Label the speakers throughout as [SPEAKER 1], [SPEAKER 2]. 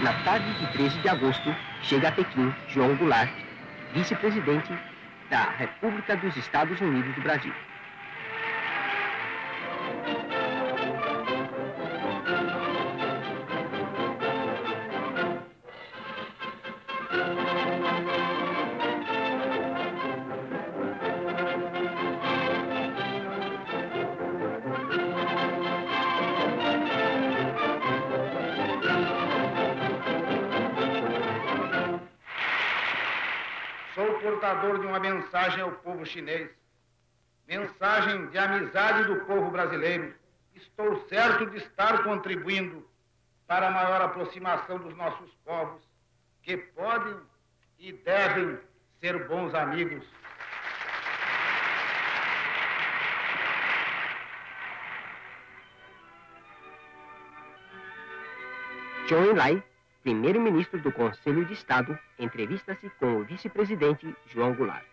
[SPEAKER 1] Na tarde de 13 de agosto, chega a Pequim João Goulart, vice-presidente da República dos Estados Unidos do Brasil.
[SPEAKER 2] Sou portador de uma mensagem ao povo chinês, mensagem de amizade do povo brasileiro. Estou certo de estar contribuindo para a maior aproximação dos nossos povos, que podem e devem ser bons amigos.
[SPEAKER 1] Zhou Enlai, primeiro-ministro do Conselho de Estado, entrevista-se com o vice-presidente João Goulart.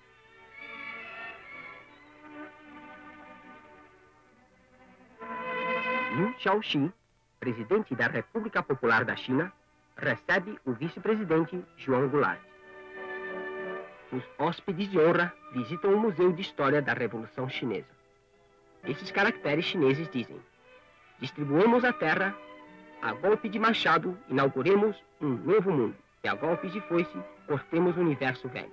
[SPEAKER 1] Liu Shaoxi, presidente da República Popular da China, recebe o vice-presidente João Goulart. Os hóspedes de honra visitam o Museu de História da Revolução Chinesa. Esses caracteres chineses dizem: distribuamos a terra, a golpe de machado, inauguremos um novo mundo. E a golpes de foice, cortemos o universo velho.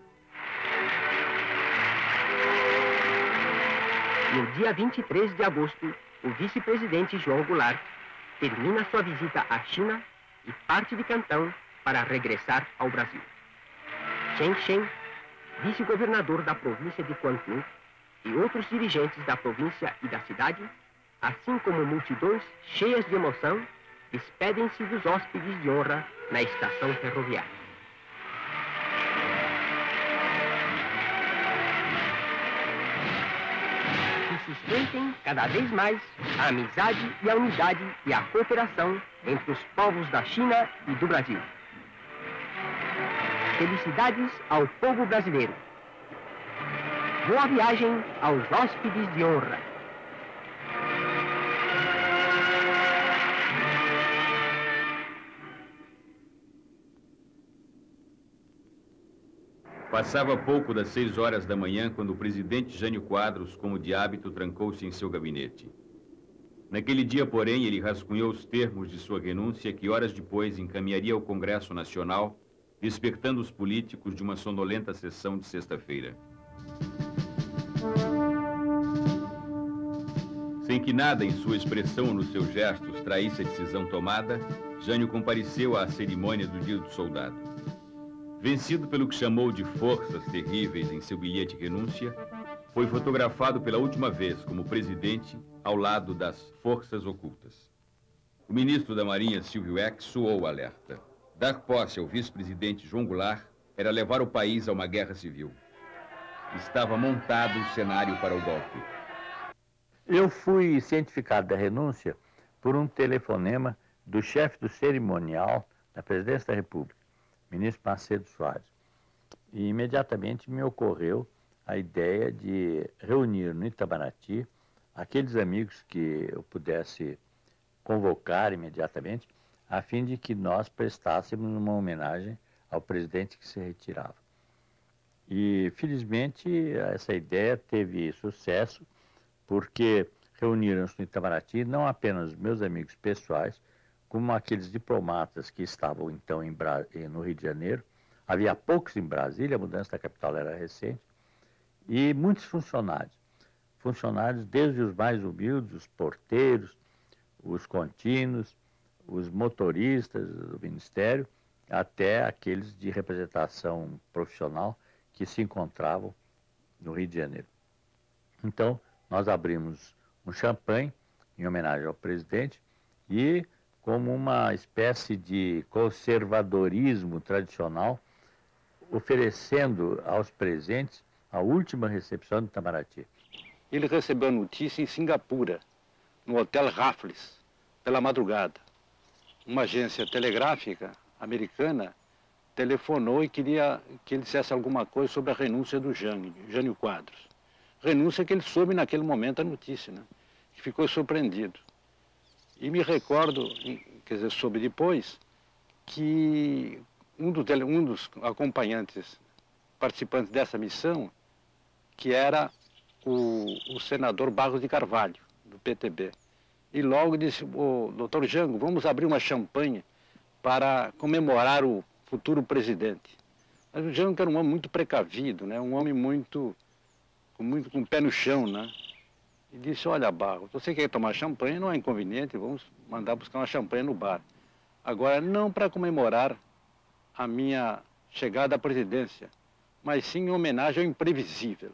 [SPEAKER 1] No dia 23 de agosto, o vice-presidente João Goulart termina sua visita à China e parte de Cantão para regressar ao Brasil. Chen Shen, vice-governador da província de Quantum, e outros dirigentes da província e da cidade, assim como multidões cheias de emoção, despedem-se dos hóspedes de honra na estação ferroviária. Que sustentem cada vez mais a amizade e a unidade e a cooperação entre os povos da China e do Brasil. Felicidades ao povo brasileiro. Boa viagem aos hóspedes de honra.
[SPEAKER 3] Passava pouco das 6 horas da manhã quando o presidente Jânio Quadros, como de hábito, trancou-se em seu gabinete. Naquele dia, porém, ele rascunhou os termos de sua renúncia que horas depois encaminharia ao Congresso Nacional, despertando os políticos de uma sonolenta sessão de sexta-feira. Sem que nada em sua expressão ou nos seus gestos traísse a decisão tomada, Jânio compareceu à cerimônia do Dia do Soldado. Vencido pelo que chamou de forças terríveis em seu bilhete de renúncia, foi fotografado pela última vez como presidente ao lado das forças ocultas. O ministro da Marinha, Silvio Eck, soou o alerta. Dar posse ao vice-presidente João Goulart era levar o país a uma guerra civil. Estava montado o cenário para o golpe.
[SPEAKER 4] Eu fui cientificado da renúncia por um telefonema do chefe do cerimonial da Presidência da República, ministro Macedo Soares. E imediatamente me ocorreu a ideia de reunir no Itamaraty aqueles amigos que eu pudesse convocar imediatamente, a fim de que nós prestássemos uma homenagem ao presidente que se retirava. E, felizmente, essa ideia teve sucesso, porque reuniram-se no Itamaraty não apenas os meus amigos pessoais, como aqueles diplomatas que estavam então no Rio de Janeiro. Havia poucos em Brasília, a mudança da capital era recente, e muitos funcionários. Funcionários desde os mais humildes, os porteiros, os contínuos, os motoristas do Ministério, até aqueles de representação profissional que se encontravam no Rio de Janeiro. Então, nós abrimos um champanhe em homenagem ao presidente e, como uma espécie de conservadorismo tradicional, oferecendo aos presentes a última recepção do Itamaraty.
[SPEAKER 5] Ele recebeu a notícia em Singapura, no Hotel Raffles, pela madrugada. Uma agência telegráfica americana telefonou e queria que ele dissesse alguma coisa sobre a renúncia do Jânio Quadros. Renúncia que ele soube naquele momento a notícia, né? Que ficou surpreendido. E me recordo, quer dizer, soube depois, que um dos acompanhantes, participantes dessa missão, que era o senador Barros de Carvalho, do PTB. E logo disse: "Ô, doutor Jango, vamos abrir uma champanhe para comemorar o futuro presidente." Mas o Jango era um homem muito precavido, né? Um homem muito com o pé no chão, né? E disse: "Olha, Barros, você quer tomar champanhe, não é inconveniente, vamos mandar buscar uma champanhe no bar. Agora, não para comemorar a minha chegada à presidência, mas sim em homenagem ao imprevisível."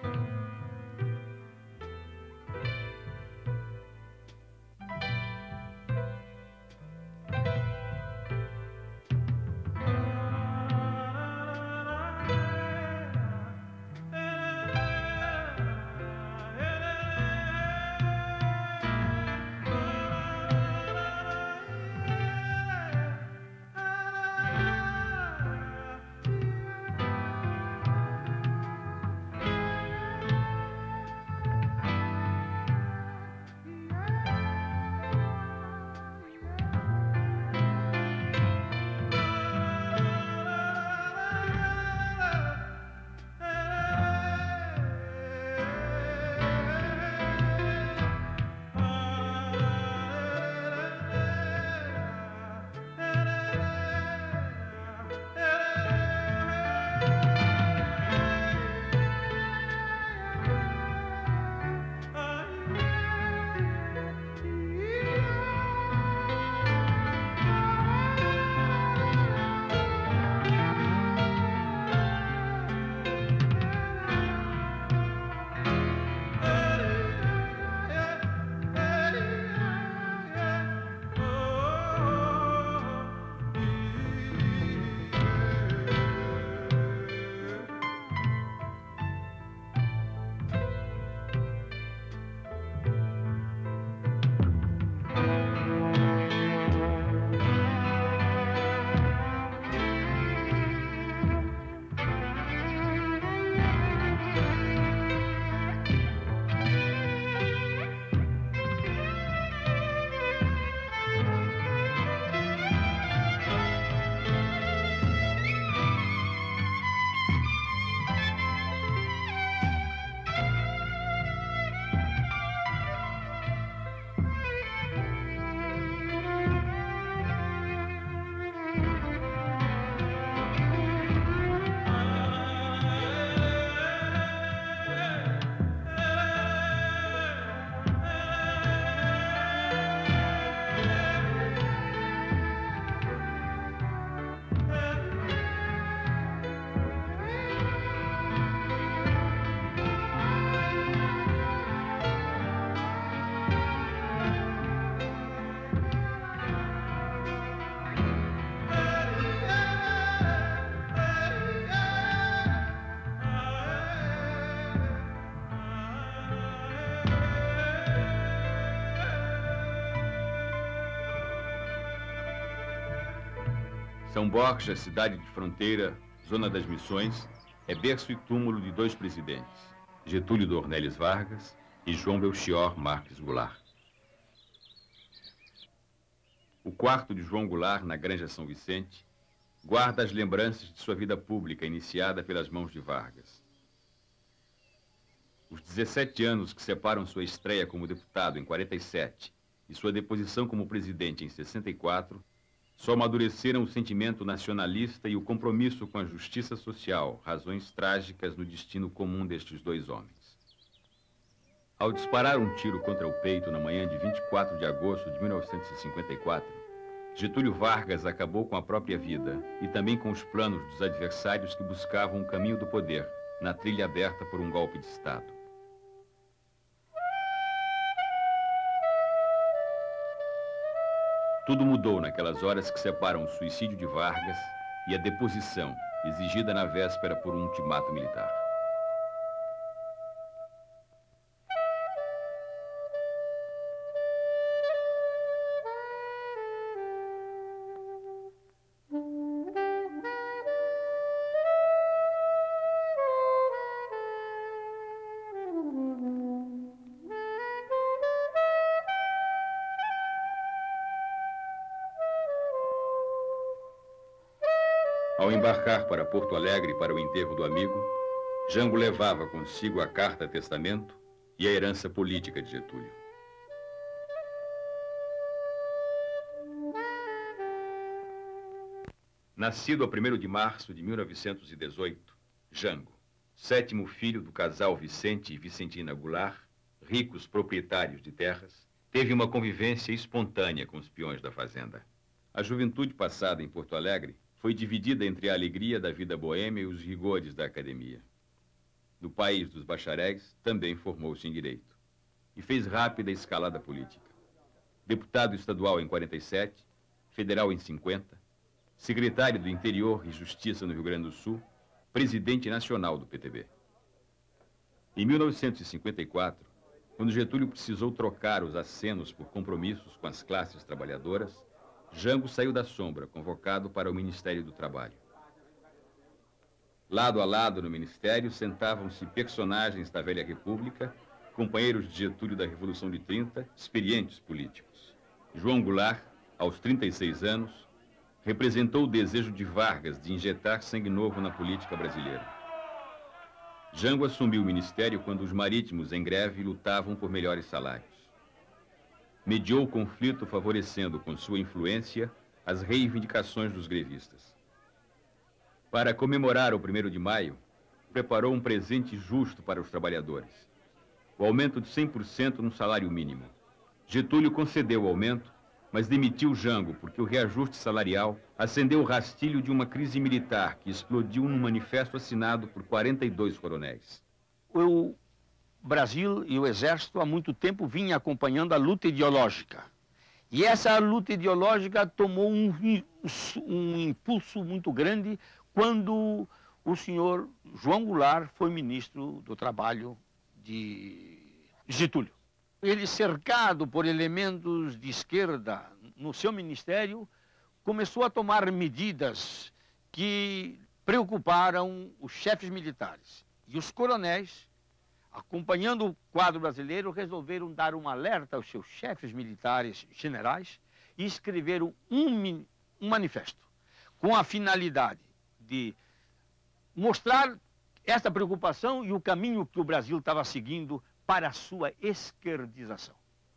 [SPEAKER 3] São Borja, cidade de fronteira, zona das Missões, é berço e túmulo de dois presidentes, Getúlio Dornelles Vargas e João Belchior Marques Goulart. O quarto de João Goulart, na Granja São Vicente, guarda as lembranças de sua vida pública iniciada pelas mãos de Vargas. Os 17 anos que separam sua estreia como deputado em 47 e sua deposição como presidente em 64 só amadureceram o sentimento nacionalista e o compromisso com a justiça social, razões trágicas no destino comum destes dois homens. Ao disparar um tiro contra o peito na manhã de 24 de agosto de 1954, Getúlio Vargas acabou com a própria vida e também com os planos dos adversários que buscavam o caminho do poder, na trilha aberta por um golpe de Estado. Tudo mudou naquelas horas que separam o suicídio de Vargas e a deposição, exigida na véspera por um ultimato militar. Ao embarcar para Porto Alegre para o enterro do amigo, Jango levava consigo a carta-testamento e a herança política de Getúlio. Nascido a 1º de março de 1918, Jango, 7º filho do casal Vicente e Vicentina Goulart, ricos proprietários de terras, teve uma convivência espontânea com os peões da fazenda. A juventude passada em Porto Alegre foi dividida entre a alegria da vida boêmia e os rigores da academia. No país dos bacharéis, também formou-se em direito e fez rápida escalada política. Deputado estadual em 47, federal em 50, secretário do Interior e Justiça no Rio Grande do Sul, presidente nacional do PTB. Em 1954, quando Getúlio precisou trocar os acenos por compromissos com as classes trabalhadoras, Jango saiu da sombra, convocado para o Ministério do Trabalho. Lado a lado no ministério sentavam-se personagens da velha República, companheiros de Getúlio da Revolução de 30, experientes políticos. João Goulart, aos 36 anos, representou o desejo de Vargas de injetar sangue novo na política brasileira. Jango assumiu o ministério quando os marítimos em greve lutavam por melhores salários. Mediou o conflito favorecendo com sua influência as reivindicações dos grevistas. Para comemorar o 1º de maio, preparou um presente justo para os trabalhadores: o aumento de 100% no salário mínimo. Getúlio concedeu o aumento, mas demitiu Jango porque o reajuste salarial acendeu o rastilho de uma crise militar que explodiu num manifesto assinado por 42 coronéis.
[SPEAKER 6] O Brasil e o Exército há muito tempo vinham acompanhando a luta ideológica. E essa luta ideológica tomou um impulso muito grande quando o senhor João Goulart foi ministro do Trabalho de Getúlio. Ele, cercado por elementos de esquerda no seu ministério, começou a tomar medidas que preocuparam os chefes militares. E os coronéis, acompanhando o quadro brasileiro, resolveram dar um alerta aos seus chefes militares generais e escreveram um manifesto com a finalidade de mostrar essa preocupação e o caminho que o Brasil estava seguindo para a sua esquerdização.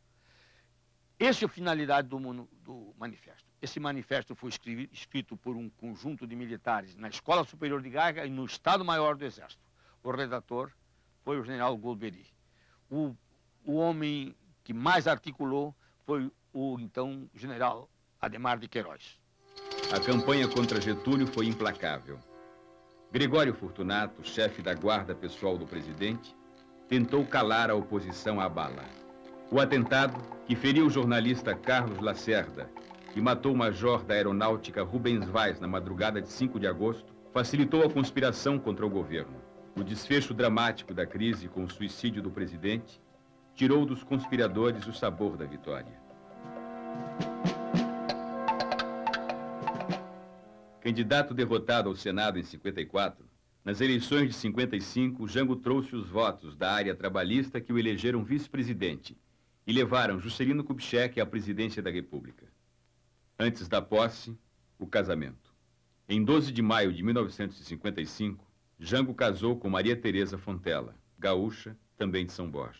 [SPEAKER 6] Essa é a finalidade do manifesto. Esse manifesto foi escrito por um conjunto de militares na Escola Superior de Guerra e no Estado-Maior do Exército. O redator foi o general Golbery. O homem que mais articulou foi o então general Adhemar de Queiroz.
[SPEAKER 3] A campanha contra Getúlio foi implacável. Gregório Fortunato, chefe da guarda pessoal do presidente, tentou calar a oposição à bala. O atentado, que feriu o jornalista Carlos Lacerda e matou o major da aeronáutica Rubens Vaz na madrugada de 5 de agosto, facilitou a conspiração contra o governo. O desfecho dramático da crise com o suicídio do presidente tirou dos conspiradores o sabor da vitória. Candidato derrotado ao Senado em 54, nas eleições de 55, Jango trouxe os votos da área trabalhista que o elegeram vice-presidente e levaram Juscelino Kubitschek à presidência da República. Antes da posse, o casamento. Em 12 de maio de 1955, Jango casou com Maria Teresa Fontela, gaúcha, também de São Borja.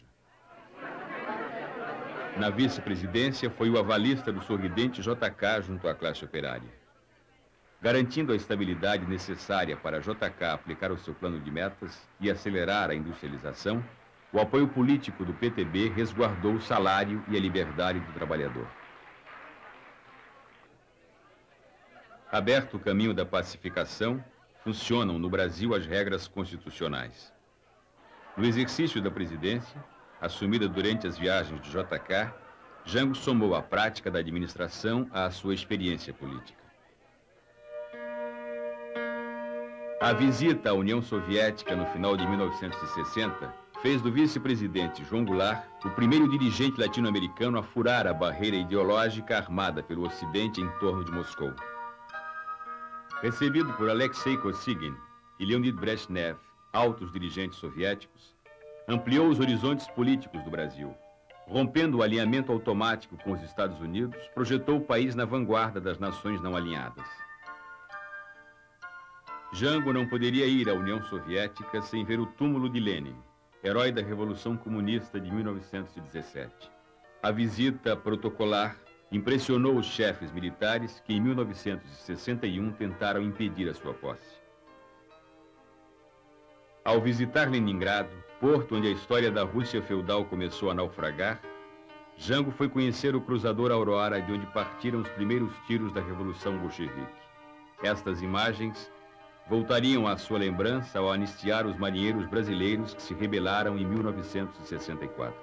[SPEAKER 3] Na vice-presidência, foi o avalista do sorridente JK junto à classe operária. Garantindo a estabilidade necessária para a JK aplicar o seu plano de metas e acelerar a industrialização, o apoio político do PTB resguardou o salário e a liberdade do trabalhador. Aberto o caminho da pacificação, funcionam no Brasil as regras constitucionais. No exercício da presidência, assumida durante as viagens de JK, Jango somou a prática da administração à sua experiência política. A visita à União Soviética no final de 1960 fez do vice-presidente João Goulart o primeiro dirigente latino-americano a furar a barreira ideológica armada pelo Ocidente em torno de Moscou. Recebido por Alexei Kosygin e Leonid Brezhnev, altos dirigentes soviéticos, ampliou os horizontes políticos do Brasil. Rompendo o alinhamento automático com os Estados Unidos, projetou o país na vanguarda das nações não alinhadas. Jango não poderia ir à União Soviética sem ver o túmulo de Lenin, herói da Revolução Comunista de 1917. A visita protocolar impressionou os chefes militares que, em 1961, tentaram impedir a sua posse. Ao visitar Leningrado, porto onde a história da Rússia feudal começou a naufragar, Jango foi conhecer o cruzador Aurora, de onde partiram os primeiros tiros da Revolução Bolchevique. Estas imagens voltariam à sua lembrança ao anistiar os marinheiros brasileiros que se rebelaram em 1964.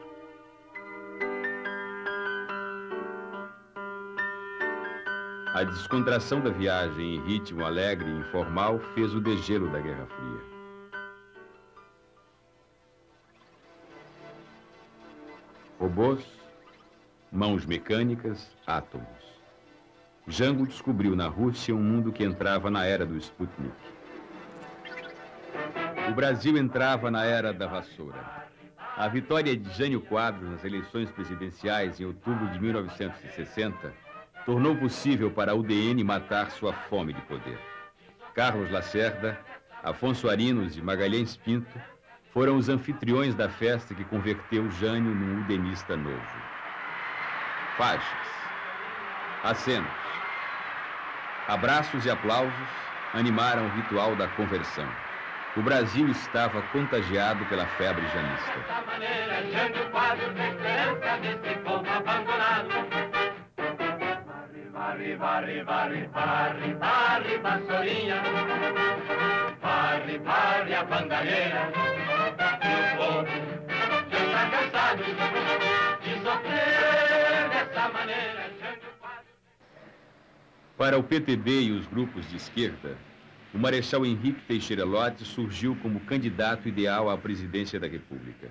[SPEAKER 3] A descontração da viagem em ritmo alegre e informal fez o degelo da Guerra Fria. Robôs, mãos mecânicas, átomos. Jango descobriu na Rússia um mundo que entrava na era do Sputnik. O Brasil entrava na era da vassoura. A vitória de Jânio Quadros nas eleições presidenciais em outubro de 1960 tornou possível para a UDN matar sua fome de poder. Carlos Lacerda, Afonso Arinos e Magalhães Pinto foram os anfitriões da festa que converteu Jânio num udenista novo. Faixas, acenos, abraços e aplausos animaram o ritual da conversão. O Brasil estava contagiado pela febre janista.
[SPEAKER 7] Dessa maneira, Jânio Quadros, esperança desse povo abandonado. Varre, varre, varre, varre, varre, vassourinha. Varre, varre a bandalheira. E o povo já está cansado de sofrer dessa maneira. Jânio Quadros.
[SPEAKER 3] Para o PTB e os grupos de esquerda, o Marechal Henrique Teixeira Lotz surgiu como candidato ideal à presidência da República.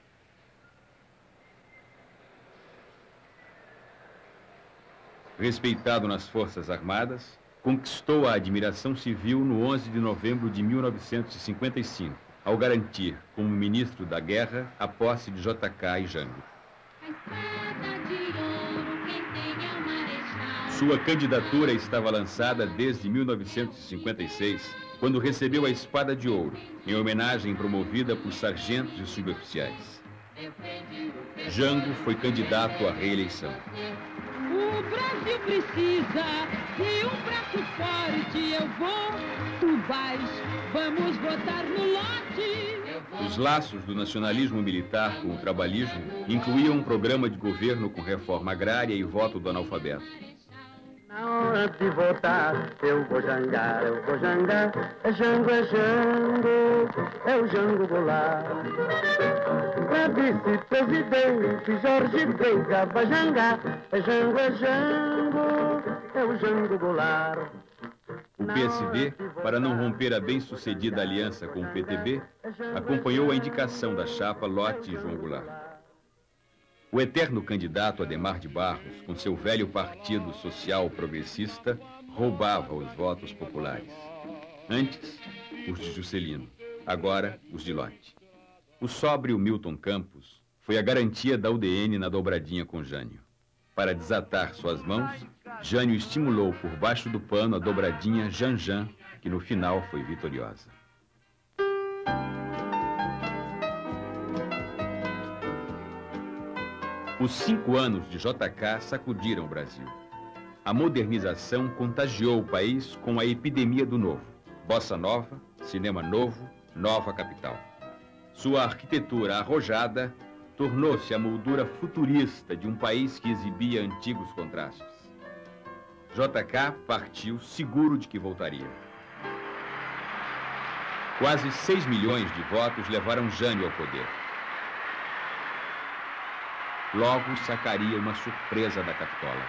[SPEAKER 3] Respeitado nas Forças Armadas, conquistou a admiração civil no 11 de novembro de 1955, ao garantir, como ministro da Guerra, a posse de JK e Jango. Sua candidatura estava lançada desde 1956, quando recebeu a Espada de Ouro, em homenagem promovida por sargentos e suboficiais. Jango foi candidato à reeleição.
[SPEAKER 8] O Brasil precisa de um braço forte. Eu vou, tu vais, vamos votar no lote.
[SPEAKER 3] Os laços do nacionalismo militar com o trabalhismo incluíam um programa de governo com reforma agrária e voto do analfabeto.
[SPEAKER 9] Na hora de votar, eu vou jangar, é Jango, é o Jango Goulart. Pra vice-presidente, Jorge Veiga vai jangar, é Jango, é o Jango Goulart.
[SPEAKER 3] O PSD, para não romper a bem-sucedida aliança com o PTB, acompanhou a indicação da chapa Lotz e João Goulart. O eterno candidato Adhemar de Barros, com seu velho partido social progressista, roubava os votos populares. Antes, os de Juscelino, agora os de Lotz. O sóbrio Milton Campos foi a garantia da UDN na dobradinha com Jânio. Para desatar suas mãos, Jânio estimulou por baixo do pano a dobradinha Janjan, que no final foi vitoriosa. Os 5 anos de JK sacudiram o Brasil. A modernização contagiou o país com a epidemia do novo. Bossa nova, cinema novo, nova capital. Sua arquitetura arrojada tornou-se a moldura futurista de um país que exibia antigos contrastes. JK partiu seguro de que voltaria. Quase 6 milhões de votos levaram Jânio ao poder. Logo sacaria uma surpresa da Capitola.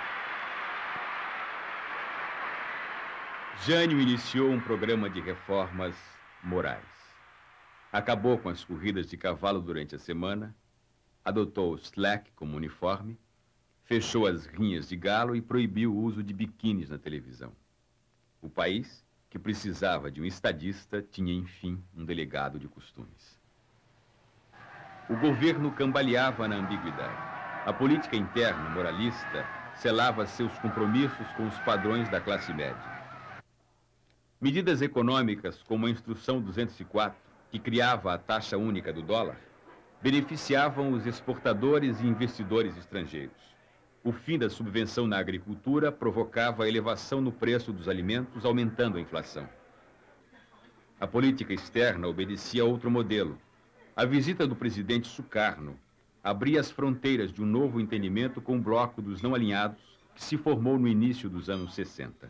[SPEAKER 3] Jânio iniciou um programa de reformas morais. Acabou com as corridas de cavalo durante a semana, adotou o slack como uniforme, fechou as rinhas de galo e proibiu o uso de biquínis na televisão. O país, que precisava de um estadista, tinha, enfim, um delegado de costumes. O governo cambaleava na ambiguidade. A política interna, moralista, selava seus compromissos com os padrões da classe média. Medidas econômicas, como a Instrução 204, que criava a taxa única do dólar, beneficiavam os exportadores e investidores estrangeiros. O fim da subvenção na agricultura provocava a elevação no preço dos alimentos, aumentando a inflação. A política externa obedecia a outro modelo. A visita do presidente Sukarno abria as fronteiras de um novo entendimento com o bloco dos não alinhados, que se formou no início dos anos 60.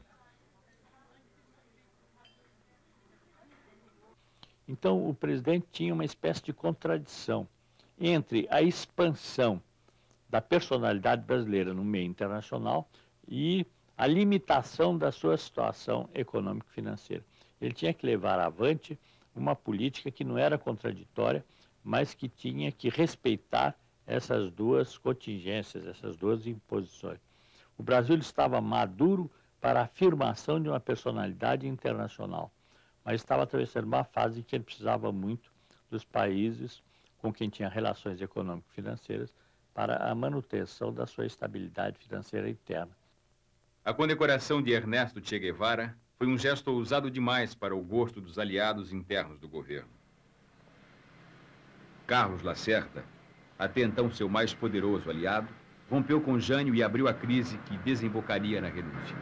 [SPEAKER 4] Então, o presidente tinha uma espécie de contradição entre a expansão da personalidade brasileira no meio internacional e a limitação da sua situação econômico-financeira. Ele tinha que levar avante uma política que não era contraditória, mas que tinha que respeitar essas duas contingências, essas duas imposições. O Brasil estava maduro para a afirmação de uma personalidade internacional, mas estava atravessando uma fase em que ele precisava muito dos países com quem tinha relações econômico-financeiras para a manutenção da sua estabilidade financeira interna.
[SPEAKER 3] A condecoração de Ernesto Che Guevara foi um gesto ousado demais para o gosto dos aliados internos do governo. Carlos Lacerda, até então seu mais poderoso aliado, rompeu com Jânio e abriu a crise que desembocaria na renúncia.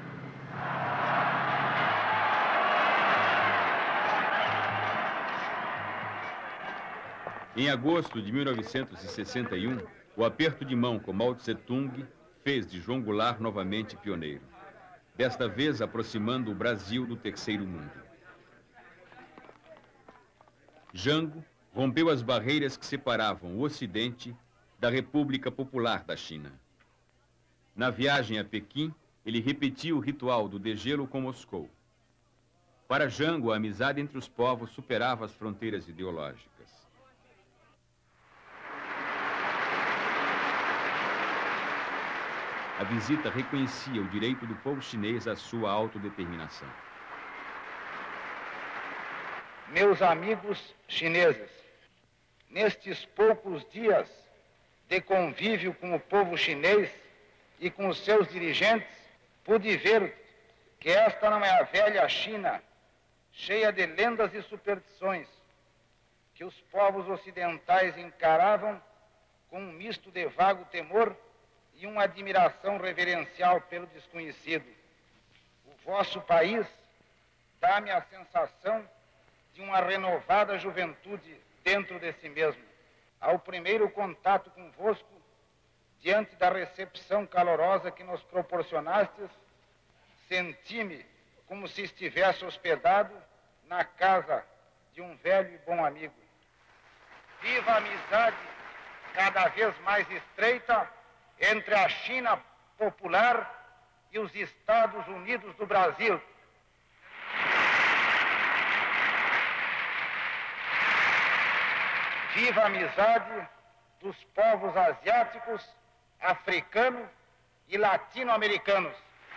[SPEAKER 3] Em agosto de 1961, o aperto de mão com Mao Tse-tung fez de João Goulart novamente pioneiro, desta vez aproximando o Brasil do terceiro mundo. Jango rompeu as barreiras que separavam o Ocidente da República Popular da China. Na viagem a Pequim, ele repetiu o ritual do degelo com Moscou. Para Jango, a amizade entre os povos superava as fronteiras ideológicas. A visita reconhecia o direito do povo chinês à sua autodeterminação.
[SPEAKER 2] Meus amigos chineses, nestes poucos dias de convívio com o povo chinês e com os seus dirigentes, pude ver que esta não é a velha China, cheia de lendas e superstições, que os povos ocidentais encaravam com um misto de vago temor e uma admiração reverencial pelo desconhecido. O vosso país dá-me a sensação de uma renovada juventude dentro de si mesmo. Ao primeiro contato convosco, diante da recepção calorosa que nos proporcionastes, senti-me como se estivesse hospedado na casa de um velho e bom amigo. Viva a amizade cada vez mais estreita entre a China popular e os Estados Unidos do Brasil. Viva a amizade dos povos asiáticos, africanos e latino-americanos.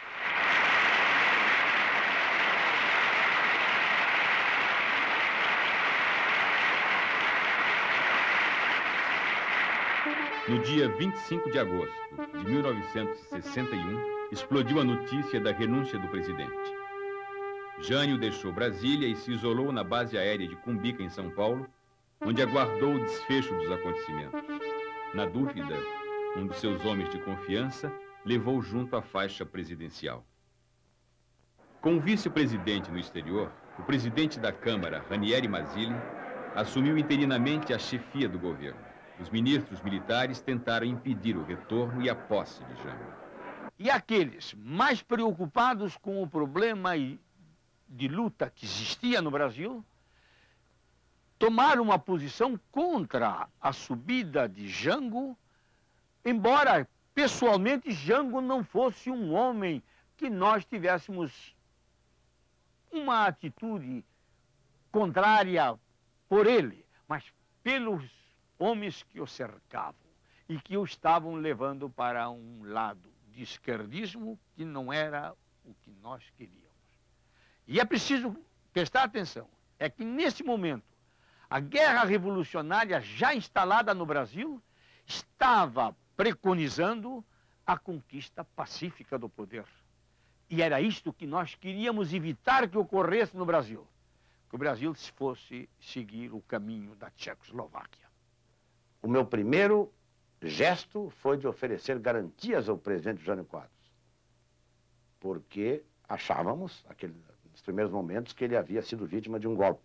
[SPEAKER 3] No dia 25 de agosto de 1961, explodiu a notícia da renúncia do presidente. Jânio deixou Brasília e se isolou na base aérea de Cumbica, em São Paulo, onde aguardou o desfecho dos acontecimentos. Na dúvida, um dos seus homens de confiança levou junto a faixa presidencial. Com o vice-presidente no exterior, o presidente da Câmara, Ranieri Mazzilli, assumiu interinamente a chefia do governo. Os ministros militares tentaram impedir o retorno e a posse de Jango.
[SPEAKER 6] E aqueles mais preocupados com o problema de luta que existia no Brasil, tomaram uma posição contra a subida de Jango, embora pessoalmente Jango não fosse um homem que nós tivéssemos uma atitude contrária por ele, mas pelos homens que o cercavam e que o estavam levando para um lado de esquerdismo que não era o que nós queríamos. E é preciso prestar atenção, é que nesse momento a guerra revolucionária já instalada no Brasil estava preconizando a conquista pacífica do poder. E era isto que nós queríamos evitar que ocorresse no Brasil. Que o Brasil fosse seguir o caminho da Tchecoslováquia.
[SPEAKER 10] O meu primeiro gesto foi de oferecer garantias ao presidente Jânio Quadros, porque achávamos, nos primeiros momentos, que ele havia sido vítima de um golpe.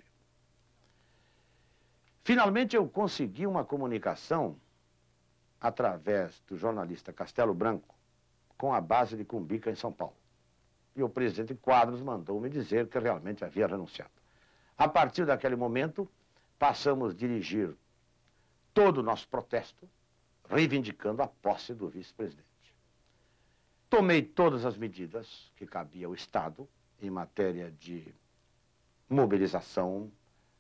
[SPEAKER 10] Finalmente eu consegui uma comunicação através do jornalista Castelo Branco com a base de Cumbica, em São Paulo. E o presidente Quadros mandou-me dizer que realmente havia renunciado. A partir daquele momento, passamos a dirigir todo o nosso protesto, reivindicando a posse do vice-presidente. Tomei todas as medidas que cabia ao Estado em matéria de mobilização,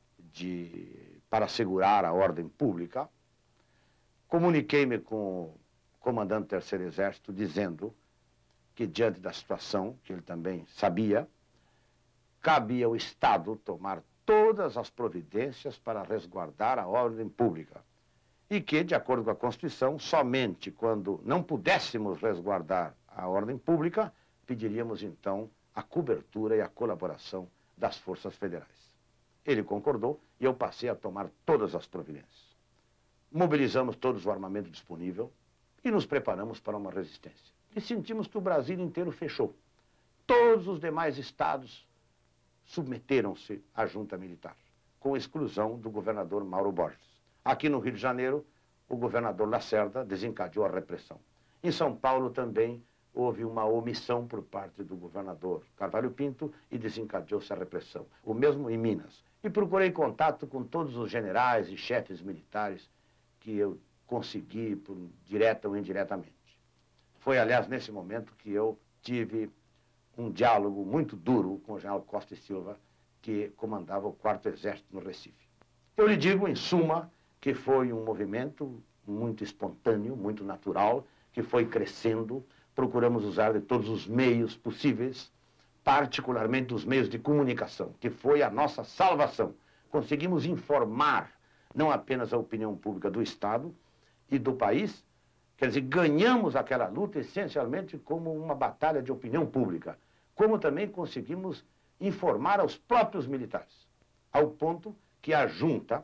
[SPEAKER 10] para assegurar a ordem pública. Comuniquei-me com o comandante do Terceiro Exército, dizendo que, diante da situação, que ele também sabia, cabia ao Estado tomar todas as providências para resguardar a ordem pública. E que, de acordo com a Constituição, somente quando não pudéssemos resguardar a ordem pública, pediríamos, então, a cobertura e a colaboração das forças federais. Ele concordou e eu passei a tomar todas as providências. Mobilizamos todos o armamento disponível e nos preparamos para uma resistência. E sentimos que o Brasil inteiro fechou. Todos os demais estados submeteram-se à junta militar, com exclusão do governador Mauro Borges. Aqui no Rio de Janeiro, o governador Lacerda desencadeou a repressão. Em São Paulo também houve uma omissão por parte do governador Carvalho Pinto e desencadeou-se a repressão. O mesmo em Minas. E procurei contato com todos os generais e chefes militares que eu consegui, direta ou indiretamente. Foi, aliás, nesse momento que eu tive um diálogo muito duro com o general Costa e Silva, que comandava o 4º Exército no Recife. Eu lhe digo, em suma, que foi um movimento muito espontâneo, muito natural, que foi crescendo. Procuramos usar de todos os meios possíveis, particularmente os meios de comunicação, que foi a nossa salvação. Conseguimos informar não apenas a opinião pública do Estado e do país, quer dizer, ganhamos aquela luta essencialmente como uma batalha de opinião pública, como também conseguimos informar aos próprios militares, ao ponto que a junta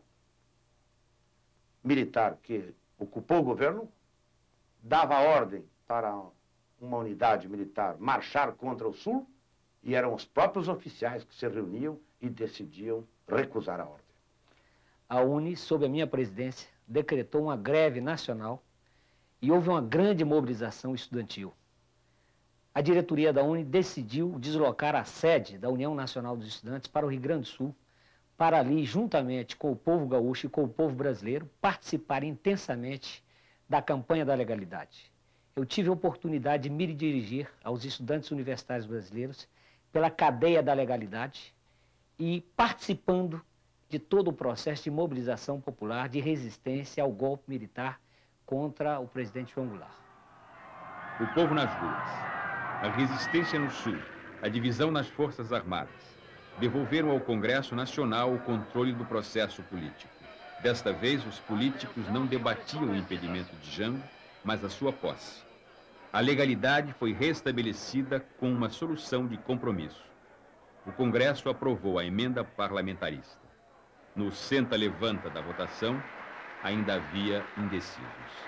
[SPEAKER 10] militar que ocupou o governo dava ordem para uma unidade militar marchar contra o Sul, e eram os próprios oficiais que se reuniam e decidiam recusar a ordem.
[SPEAKER 11] A UNE, sob a minha presidência, decretou uma greve nacional e houve uma grande mobilização estudantil. A diretoria da UNE decidiu deslocar a sede da União Nacional dos Estudantes para o Rio Grande do Sul, para ali, juntamente com o povo gaúcho e com o povo brasileiro, participar intensamente da campanha da legalidade. Eu tive a oportunidade de me dirigir aos estudantes universitários brasileiros pela cadeia da legalidade e participando de todo o processo de mobilização popular, de resistência ao golpe militar contra o presidente João Goulart.
[SPEAKER 3] O povo nas ruas, a resistência no Sul, a divisão nas Forças Armadas, devolveram ao Congresso Nacional o controle do processo político. Desta vez, os políticos não debatiam o impedimento de Jango, mas a sua posse. A legalidade foi restabelecida com uma solução de compromisso. O Congresso aprovou a emenda parlamentarista. No senta-levanta da votação, ainda havia indecisos.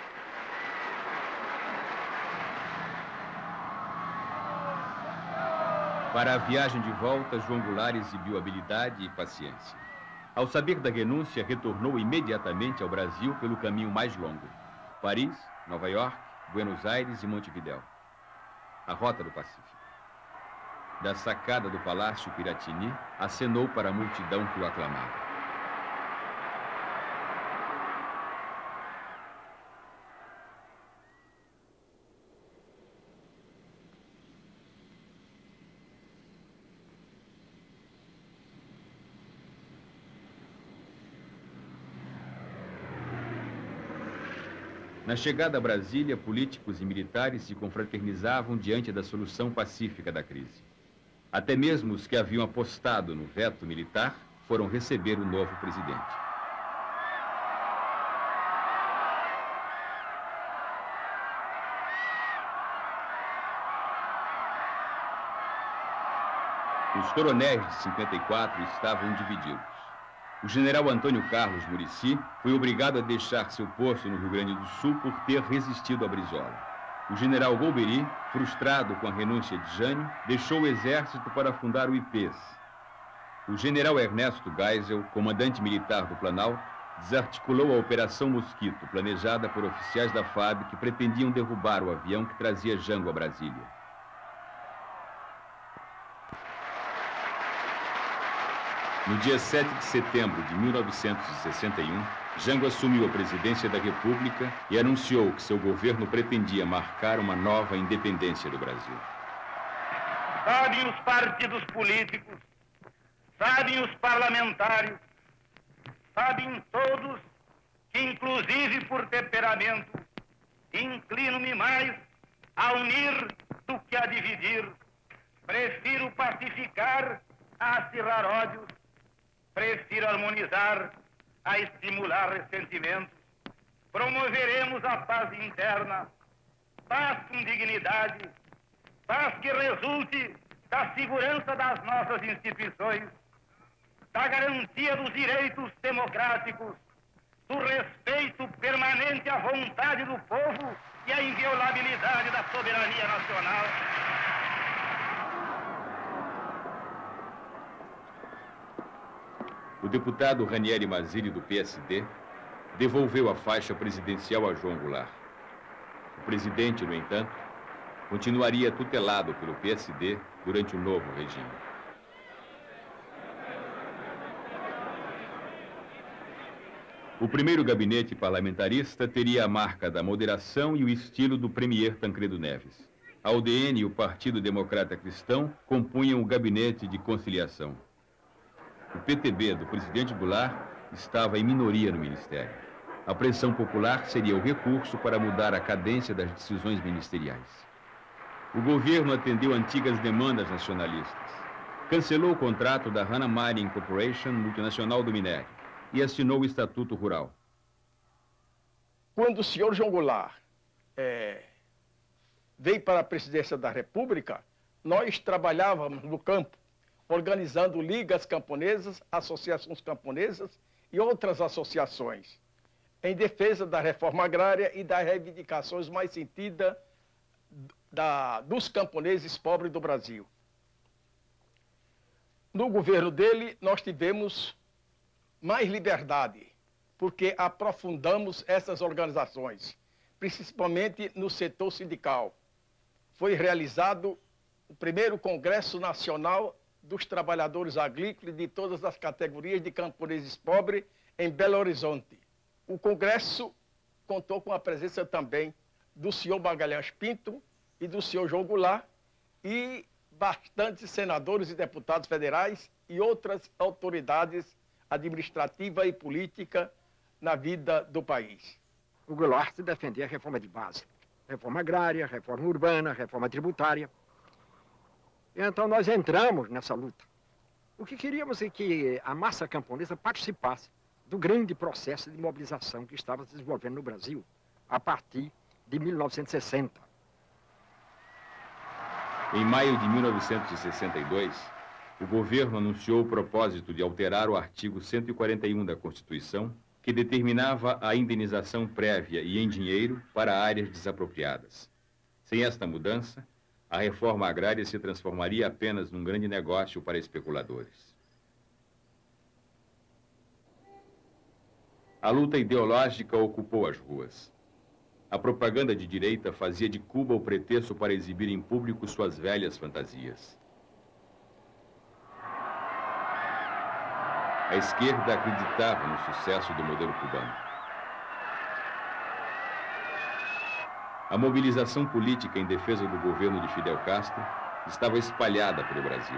[SPEAKER 3] Para a viagem de volta, João Goulart exibiu habilidade e paciência. Ao saber da renúncia, retornou imediatamente ao Brasil pelo caminho mais longo: Paris, Nova York, Buenos Aires e Montevidéu. A rota do Pacífico. Da sacada do Palácio Piratini, acenou para a multidão que o aclamava. Na chegada a Brasília, políticos e militares se confraternizavam diante da solução pacífica da crise. Até mesmo os que haviam apostado no veto militar foram receber o novo presidente. Os coronéis de 54 estavam divididos. O general Antônio Carlos Muricy foi obrigado a deixar seu posto no Rio Grande do Sul por ter resistido a Brizola. O general Golbery, frustrado com a renúncia de Jânio, deixou o exército para fundar o IPES. O general Ernesto Geisel, comandante militar do Planalto, desarticulou a Operação Mosquito, planejada por oficiais da FAB que pretendiam derrubar o avião que trazia Jango a Brasília. No dia 7 de setembro de 1961, Jango assumiu a presidência da República e anunciou que seu governo pretendia marcar uma nova independência do Brasil.
[SPEAKER 2] Sabem os partidos políticos, sabem os parlamentares, sabem todos que, inclusive por temperamento, inclino-me mais a unir do que a dividir. Prefiro pacificar a acirrar ódios, prefiro harmonizar a estimular ressentimentos. Promoveremos a paz interna, paz com dignidade, paz que resulte da segurança das nossas instituições, da garantia dos direitos democráticos, do respeito permanente à vontade do povo e à inviolabilidade da soberania nacional.
[SPEAKER 3] O deputado Ranieri Mazzilli, do PSD, devolveu a faixa presidencial a João Goulart. O presidente, no entanto, continuaria tutelado pelo PSD durante o novo regime. O primeiro gabinete parlamentarista teria a marca da moderação e o estilo do premier Tancredo Neves. A UDN e o Partido Democrata Cristão compunham o gabinete de conciliação. O PTB do presidente Goulart estava em minoria no ministério. A pressão popular seria o recurso para mudar a cadência das decisões ministeriais. O governo atendeu antigas demandas nacionalistas. Cancelou o contrato da Hana Mining Corporation, multinacional do minério, e assinou o Estatuto Rural.
[SPEAKER 12] Quando o senhor João Goulart veio para a presidência da República, nós trabalhávamos no campo, organizando ligas camponesas, associações camponesas e outras associações, em defesa da reforma agrária e das reivindicações mais sentidas dos camponeses pobres do Brasil. No governo dele, nós tivemos mais liberdade, porque aprofundamos essas organizações, principalmente no setor sindical. Foi realizado o primeiro Congresso Nacional dos Trabalhadores Agrícolas de todas as categorias de camponeses pobres em Belo Horizonte. O Congresso contou com a presença também do senhor Magalhães Pinto e do senhor João Goulart e bastantes senadores e deputados federais e outras autoridades administrativa e política na vida do país.
[SPEAKER 13] O Goulart defendia a reforma de base, reforma agrária, reforma urbana, reforma tributária. Então nós entramos nessa luta. O que queríamos é que a massa camponesa participasse do grande processo de mobilização que estava se desenvolvendo no Brasil a partir de 1960.
[SPEAKER 3] Em maio de 1962, o governo anunciou o propósito de alterar o artigo 141 da Constituição, que determinava a indenização prévia e em dinheiro para áreas desapropriadas. Sem esta mudança, a reforma agrária se transformaria apenas num grande negócio para especuladores. A luta ideológica ocupou as ruas. A propaganda de direita fazia de Cuba o pretexto para exibir em público suas velhas fantasias. A esquerda acreditava no sucesso do modelo cubano. A mobilização política em defesa do governo de Fidel Castro estava espalhada pelo Brasil.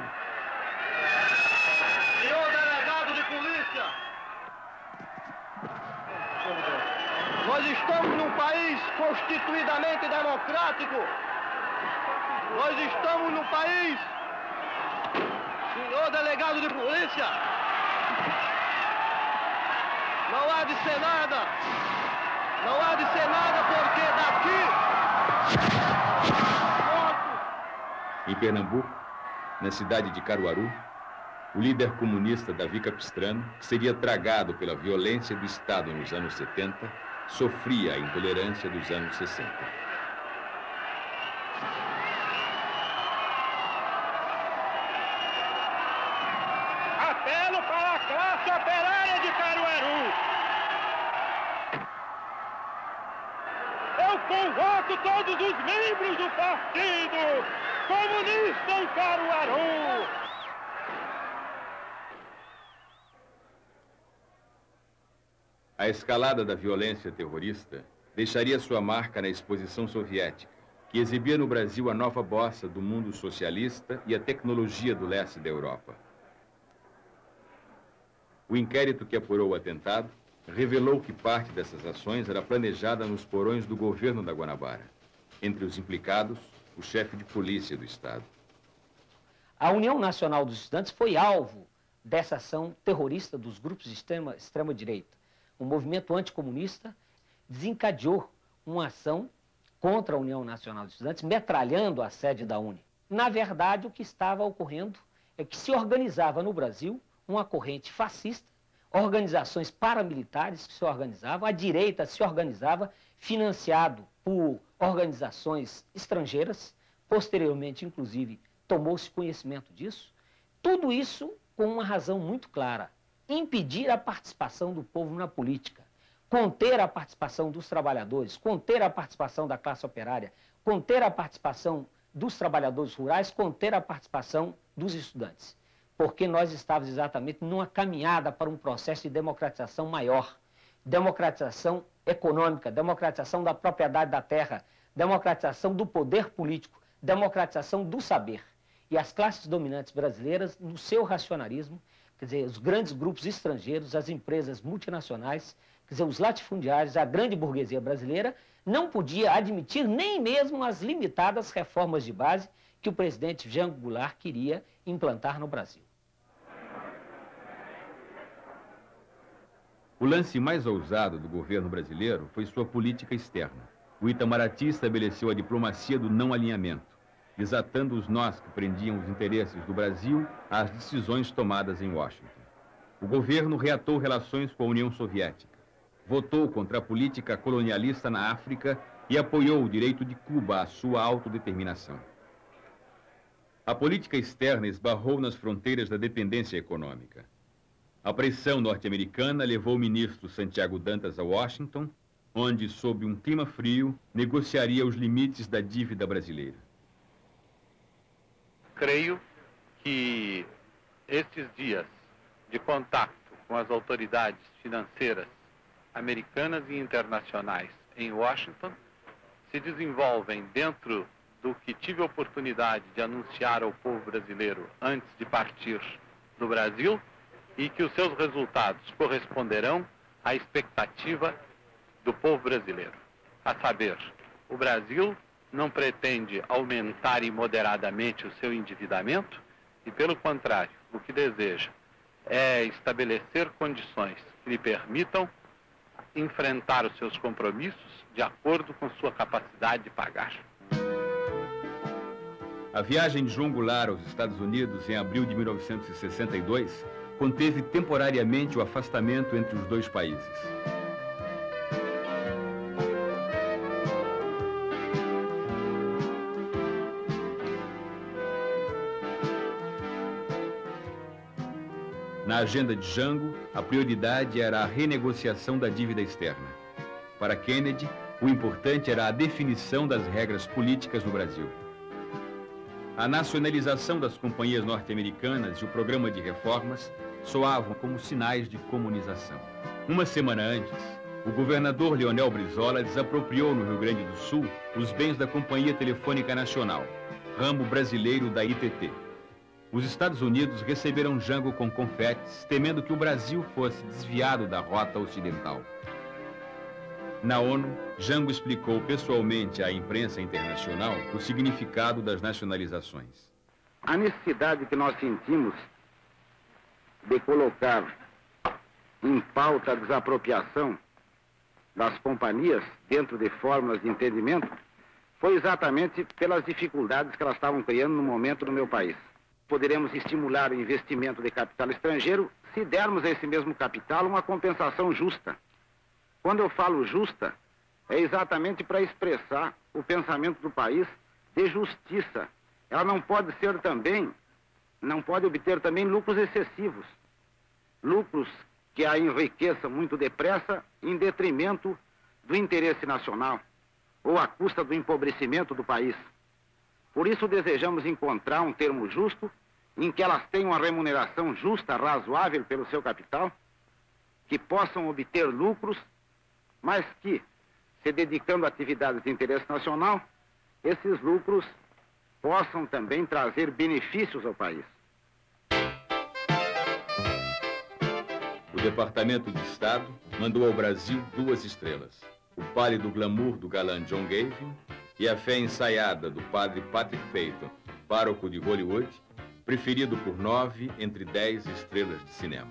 [SPEAKER 14] Senhor delegado de polícia, nós estamos num país constituidamente democrático. Nós estamos num país, senhor delegado de polícia, não há de ser nada. Não há de ser nada porque daqui...
[SPEAKER 3] Em Pernambuco, na cidade de Caruaru, o líder comunista Davi Capistrano, que seria tragado pela violência do Estado nos anos 70, sofria a intolerância dos anos 60.
[SPEAKER 7] Apelo para a classe operária de Caruaru. Eu convoco todos os membros do Partido Comunista em Caruaru.
[SPEAKER 3] A escalada da violência terrorista deixaria sua marca na exposição soviética, que exibia no Brasil a nova bossa do mundo socialista e a tecnologia do leste da Europa. O inquérito que apurou o atentado revelou que parte dessas ações era planejada nos porões do governo da Guanabara. Entre os implicados, o chefe de polícia do Estado.
[SPEAKER 11] A União Nacional dos Estudantes foi alvo dessa ação terrorista dos grupos de extrema-direita. O movimento anticomunista desencadeou uma ação contra a União Nacional dos Estudantes, metralhando a sede da UNE. Na verdade, o que estava ocorrendo é que se organizava no Brasil uma corrente fascista, organizações paramilitares que se organizavam, a direita se organizava, financiado por organizações estrangeiras, posteriormente, inclusive, tomou-se conhecimento disso. Tudo isso com uma razão muito clara: impedir a participação do povo na política, conter a participação dos trabalhadores, conter a participação da classe operária, conter a participação dos trabalhadores rurais, conter a participação dos estudantes. Porque nós estávamos exatamente numa caminhada para um processo de democratização maior, democratização econômica, democratização da propriedade da terra, democratização do poder político, democratização do saber. E as classes dominantes brasileiras, no seu racionalismo, quer dizer, os grandes grupos estrangeiros, as empresas multinacionais, quer dizer, os latifundiários, a grande burguesia brasileira, não podia admitir nem mesmo as limitadas reformas de base que o presidente Jango Goulart queria implantar no Brasil.
[SPEAKER 3] O lance mais ousado do governo brasileiro foi sua política externa. O Itamaraty estabeleceu a diplomacia do não alinhamento, desatando os nós que prendiam os interesses do Brasil às decisões tomadas em Washington. O governo reatou relações com a União Soviética, votou contra a política colonialista na África e apoiou o direito de Cuba à sua autodeterminação. A política externa esbarrou nas fronteiras da dependência econômica. A pressão norte-americana levou o ministro Santiago Dantas a Washington, onde, sob um clima frio, negociaria os limites da dívida brasileira.
[SPEAKER 5] Creio que estes dias de contato com as autoridades financeiras americanas e internacionais em Washington se desenvolvem dentro do que tive a oportunidade de anunciar ao povo brasileiro antes de partir do Brasil, e que os seus resultados corresponderão à expectativa do povo brasileiro. A saber, o Brasil não pretende aumentar imoderadamente o seu endividamento e, pelo contrário, o que deseja é estabelecer condições que lhe permitam enfrentar os seus compromissos de acordo com sua capacidade de pagar.
[SPEAKER 3] A viagem de João Goulart aos Estados Unidos em abril de 1962 conteve temporariamente o afastamento entre os dois países. Na agenda de Jango, a prioridade era a renegociação da dívida externa. Para Kennedy, o importante era a definição das regras políticas no Brasil. A nacionalização das companhias norte-americanas e o programa de reformas soavam como sinais de comunização. Uma semana antes, o governador Leonel Brizola desapropriou no Rio Grande do Sul os bens da Companhia Telefônica Nacional, ramo brasileiro da ITT. Os Estados Unidos receberam Jango com confetes, temendo que o Brasil fosse desviado da rota ocidental. Na ONU, Jango explicou pessoalmente à imprensa internacional o significado das nacionalizações.
[SPEAKER 2] A necessidade que nós sentimos de colocar em pauta a desapropriação das companhias dentro de fórmulas de entendimento foi exatamente pelas dificuldades que elas estavam criando no momento no meu país. poderemos estimular o investimento de capital estrangeiro se dermos a esse mesmo capital uma compensação justa. Quando eu falo justa, é exatamente para expressar o pensamento do país de justiça. Ela não pode obter também lucros excessivos. Lucros que a enriqueçam muito depressa em detrimento do interesse nacional ou à custa do empobrecimento do país. Por isso desejamos encontrar um termo justo em que elas tenham uma remuneração justa, razoável pelo seu capital, que possam obter lucros, mas que, se dedicando a atividades de interesse nacional, esses lucros possam também trazer benefícios ao país.
[SPEAKER 3] O Departamento de Estado mandou ao Brasil 2 estrelas: o pálido glamour do galã John Gavin e a fé ensaiada do padre Patrick Peyton, pároco de Hollywood, preferido por 9 entre 10 estrelas de cinema.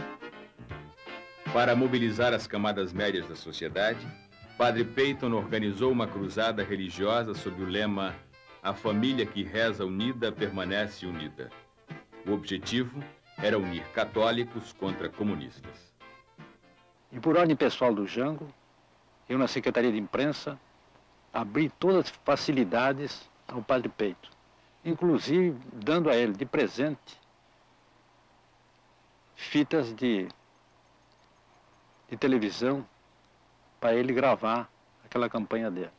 [SPEAKER 3] Para mobilizar as camadas médias da sociedade, Padre Peyton organizou uma cruzada religiosa sob o lema "A família que reza unida permanece unida". O objetivo era unir católicos contra comunistas.
[SPEAKER 5] E por ordem pessoal do Jango, eu na Secretaria de Imprensa abri todas as facilidades ao Padre Peyton, inclusive dando a ele de presente fitas de televisão para ele gravar aquela campanha dele.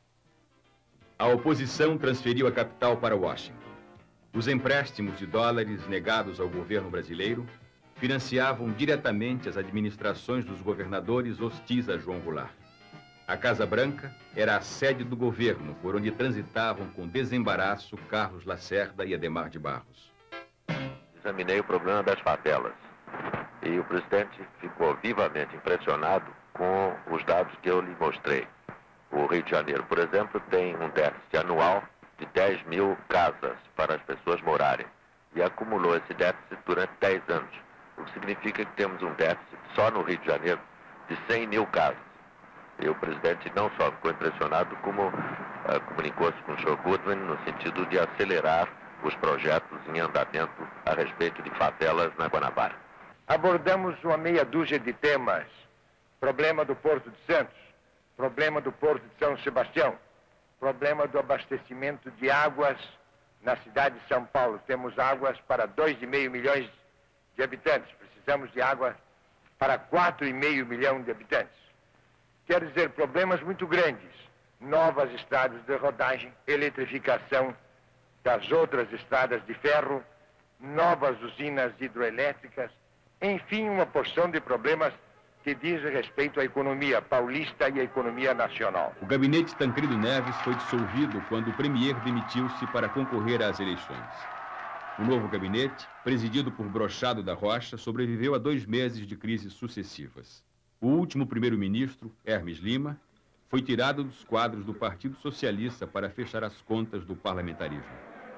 [SPEAKER 3] A oposição transferiu a capital para Washington. Os empréstimos de dólares negados ao governo brasileiro financiavam diretamente as administrações dos governadores hostis a João Goulart. A Casa Branca era a sede do governo, por onde transitavam com desembaraço Carlos Lacerda e Adhemar de Barros.
[SPEAKER 15] Examinei o problema das favelas e o presidente ficou vivamente impressionado com os dados que eu lhe mostrei. O Rio de Janeiro, por exemplo, tem um déficit anual de 10 mil casas para as pessoas morarem e acumulou esse déficit durante 10 anos, o que significa que temos um déficit só no Rio de Janeiro de 100 mil casas. E o presidente não só ficou impressionado, como comunicou-se com o Sr. Goodwin no sentido de acelerar os projetos em andamento a respeito de favelas na Guanabara.
[SPEAKER 16] Abordamos uma meia dúzia de temas: problema do Porto de Santos, problema do Porto de São Sebastião, problema do abastecimento de águas na cidade de São Paulo. Temos águas para 2,5 milhões de habitantes. Precisamos de água para 4,5 milhões de habitantes. Quer dizer, problemas muito grandes. Novas estradas de rodagem, eletrificação das outras estradas de ferro, novas usinas hidroelétricas, enfim, uma porção de problemas que diz respeito à economia paulista e à economia nacional.
[SPEAKER 3] O gabinete Tancredo Neves foi dissolvido quando o premier demitiu-se para concorrer às eleições. O novo gabinete, presidido por Brochado da Rocha, sobreviveu a 2 meses de crises sucessivas. O último primeiro-ministro, Hermes Lima, foi tirado dos quadros do Partido Socialista para fechar as contas do parlamentarismo.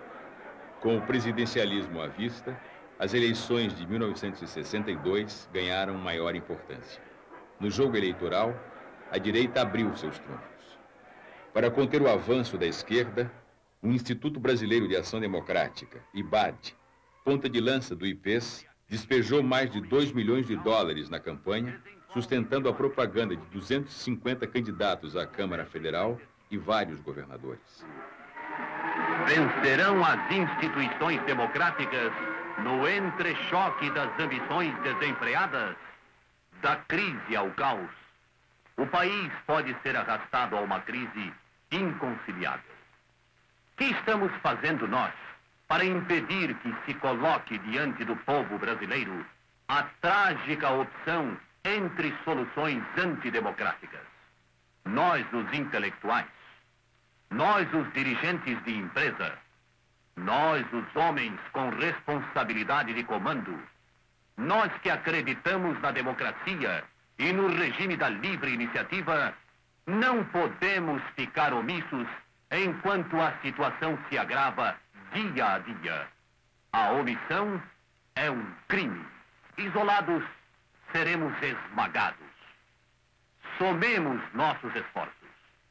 [SPEAKER 3] Com o presidencialismo à vista, as eleições de 1962 ganharam maior importância. No jogo eleitoral, a direita abriu seus trunfos. Para conter o avanço da esquerda, o Instituto Brasileiro de Ação Democrática, IBAD, ponta de lança do IPES, despejou mais de 2 milhões de dólares na campanha, sustentando a propaganda de 250 candidatos à Câmara Federal e vários governadores.
[SPEAKER 17] Vencerão as instituições democráticas no entrechoque das ambições desenfreadas, da crise ao caos. O país pode ser arrastado a uma crise inconciliável. O que estamos fazendo nós para impedir que se coloque diante do povo brasileiro a trágica opção entre soluções antidemocráticas? Nós, os intelectuais, nós, os dirigentes de empresa, nós, os homens com responsabilidade de comando, nós que acreditamos na democracia e no regime da livre iniciativa, não podemos ficar omissos enquanto a situação se agrava dia a dia. A omissão é um crime. Isolados, seremos esmagados. Somemos nossos esforços.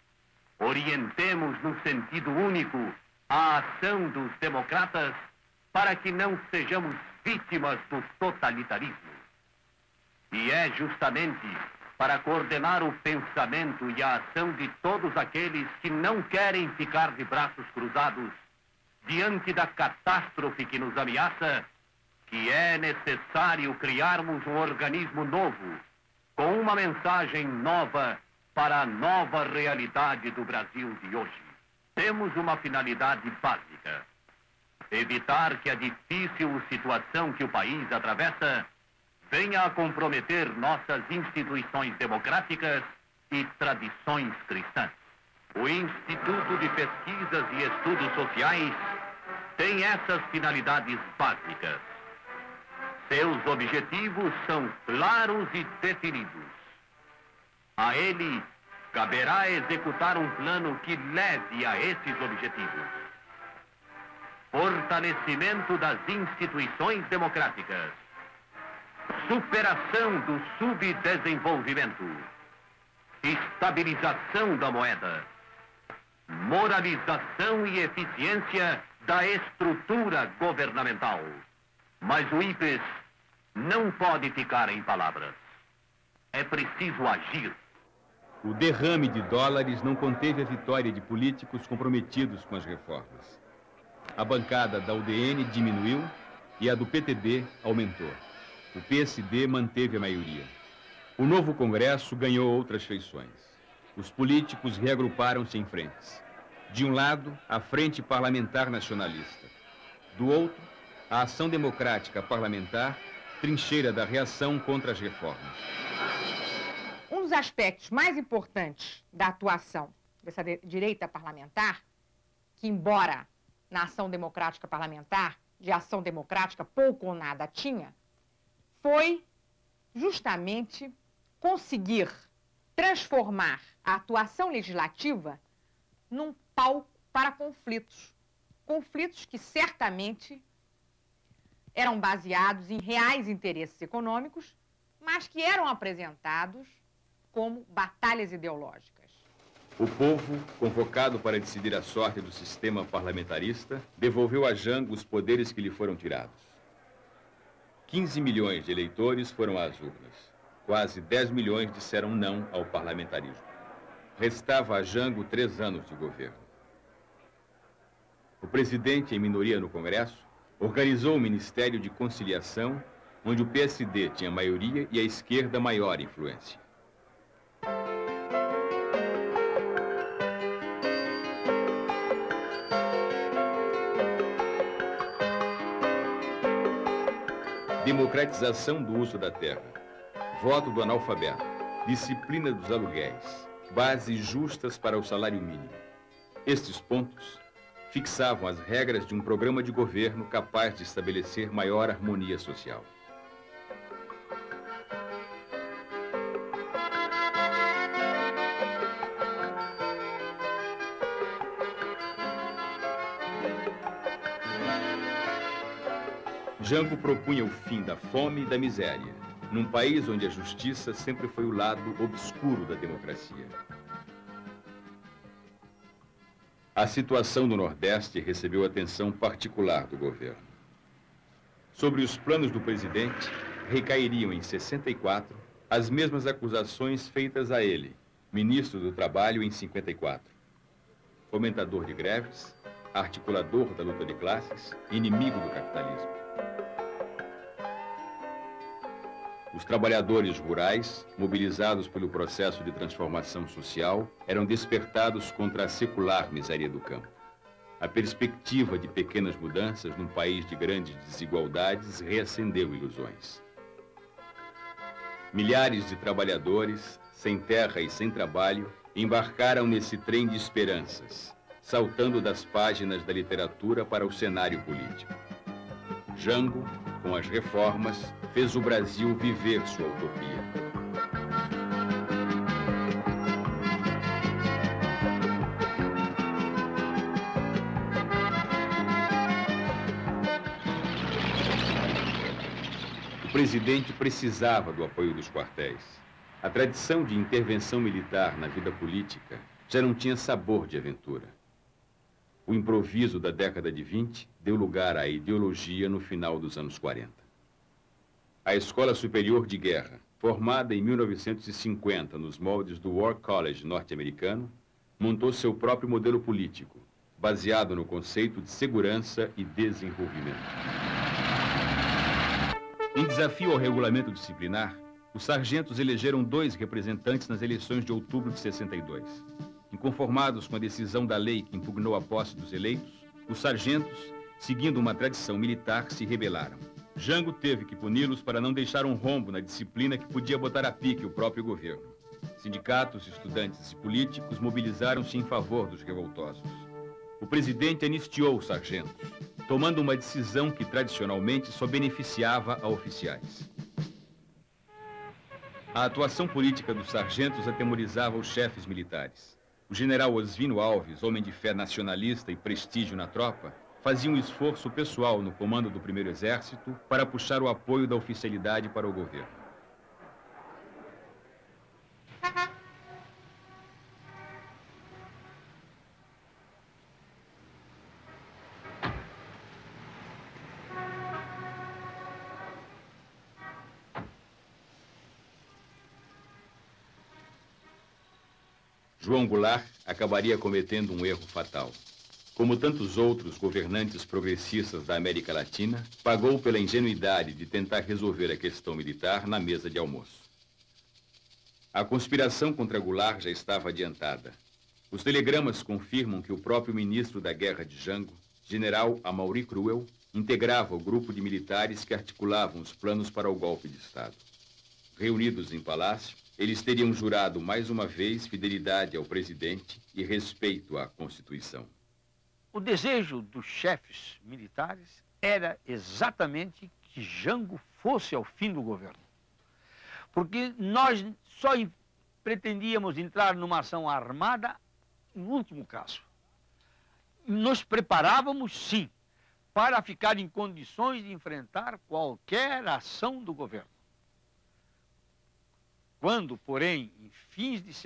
[SPEAKER 17] Orientemos no sentido único a ação dos democratas para que não sejamos vítimas do totalitarismo. E é justamente para coordenar o pensamento e a ação de todos aqueles que não querem ficar de braços cruzados diante da catástrofe que nos ameaça, que é necessário criarmos um organismo novo, com uma mensagem nova para a nova realidade do Brasil de hoje. Temos uma finalidade básica: evitar que a difícil situação que o país atravessa venha a comprometer nossas instituições democráticas e tradições cristãs. O Instituto de Pesquisas e Estudos Sociais tem essas finalidades básicas. Seus objetivos são claros e definidos. A ele caberá executar um plano que leve a esses objetivos: fortalecimento das instituições democráticas, superação do subdesenvolvimento, estabilização da moeda, moralização e eficiência da estrutura governamental. Mas o IPES não pode ficar em palavras. É preciso agir.
[SPEAKER 3] O derrame de dólares não conteve a vitória de políticos comprometidos com as reformas. A bancada da UDN diminuiu e a do PTB aumentou. O PSD manteve a maioria. O novo Congresso ganhou outras feições. Os políticos reagruparam-se em frentes. De um lado, a Frente Parlamentar Nacionalista. Do outro, a Ação Democrática Parlamentar, trincheira da reação contra as reformas.
[SPEAKER 18] Um dos aspectos mais importantes da atuação dessa direita parlamentar, que embora na Ação Democrática Parlamentar, de ação democrática pouco ou nada tinha, foi justamente conseguir transformar a atuação legislativa num palco para conflitos. Conflitos que certamente eram baseados em reais interesses econômicos, mas que eram apresentados como batalhas ideológicas.
[SPEAKER 3] O povo, convocado para decidir a sorte do sistema parlamentarista, devolveu a Jango os poderes que lhe foram tirados. 15 milhões de eleitores foram às urnas. Quase 10 milhões disseram não ao parlamentarismo. Restava a Jango 3 anos de governo. O presidente, em minoria no Congresso, organizou o Ministério de Conciliação, onde o PSD tinha maioria e a esquerda maior influência. Democratização do uso da terra, voto do analfabeto, disciplina dos aluguéis, bases justas para o salário mínimo. Estes pontos fixavam as regras de um programa de governo capaz de estabelecer maior harmonia social. Jango propunha o fim da fome e da miséria, num país onde a justiça sempre foi o lado obscuro da democracia. A situação do Nordeste recebeu atenção particular do governo. Sobre os planos do presidente, recairiam em 64 as mesmas acusações feitas a ele, ministro do Trabalho, em 54. Fomentador de greves, articulador da luta de classes, inimigo do capitalismo. Os trabalhadores rurais, mobilizados pelo processo de transformação social, eram despertados contra a secular miséria do campo. A perspectiva de pequenas mudanças num país de grandes desigualdades reacendeu ilusões. Milhares de trabalhadores, sem terra e sem trabalho, embarcaram nesse trem de esperanças, saltando das páginas da literatura para o cenário político. Jango, com as reformas, fez o Brasil viver sua utopia. O presidente precisava do apoio dos quartéis. A tradição de intervenção militar na vida política já não tinha sabor de aventura. O improviso da década de 20 deu lugar à ideologia no final dos anos 40. A Escola Superior de Guerra, formada em 1950 nos moldes do War College norte-americano, montou seu próprio modelo político, baseado no conceito de segurança e desenvolvimento. Em desafio ao regulamento disciplinar, os sargentos elegeram 2 representantes nas eleições de outubro de 62. Inconformados com a decisão da lei que impugnou a posse dos eleitos, os sargentos, seguindo uma tradição militar, se rebelaram. Jango teve que puni-los para não deixar um rombo na disciplina que podia botar a pique o próprio governo. Sindicatos, estudantes e políticos mobilizaram-se em favor dos revoltosos. O presidente anistiou os sargentos, tomando uma decisão que tradicionalmente só beneficiava a oficiais. A atuação política dos sargentos atemorizava os chefes militares. O general Osvino Alves, homem de fé nacionalista e prestígio na tropa, fazia um esforço pessoal no comando do 1º Exército para puxar o apoio da oficialidade para o governo. João Goulart acabaria cometendo um erro fatal. Como tantos outros governantes progressistas da América Latina, pagou pela ingenuidade de tentar resolver a questão militar na mesa de almoço. A conspiração contra Goulart já estava adiantada. Os telegramas confirmam que o próprio ministro da Guerra de Jango, general Amaury Cruel, integrava o grupo de militares que articulavam os planos para o golpe de Estado. Reunidos em palácio, eles teriam jurado mais uma vez fidelidade ao presidente e respeito à Constituição.
[SPEAKER 6] O desejo dos chefes militares era exatamente que Jango fosse ao fim do governo. Porque nós só pretendíamos entrar numa ação armada no último caso. Nos preparávamos, sim, para ficar em condições de enfrentar qualquer ação do governo. Quando, porém, em fins de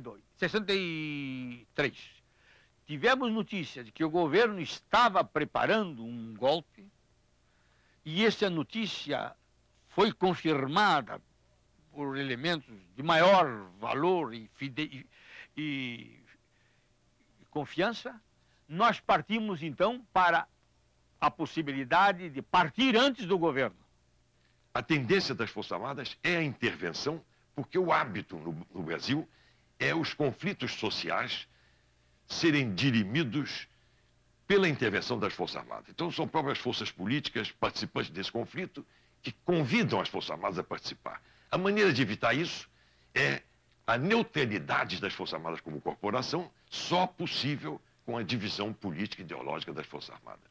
[SPEAKER 6] 63, tivemos notícia de que o governo estava preparando um golpe, e essa notícia foi confirmada por elementos de maior valor e confiança, nós partimos, então, para a possibilidade de partir antes do governo.
[SPEAKER 19] A tendência das Forças Armadas é a intervenção, porque o hábito no Brasil é os conflitos sociais serem dirimidos pela intervenção das Forças Armadas. Então, são próprias forças políticas participantes desse conflito que convidam as Forças Armadas a participar. A maneira de evitar isso é a neutralidade das Forças Armadas como corporação, só possível com a divisão política e ideológica das Forças Armadas.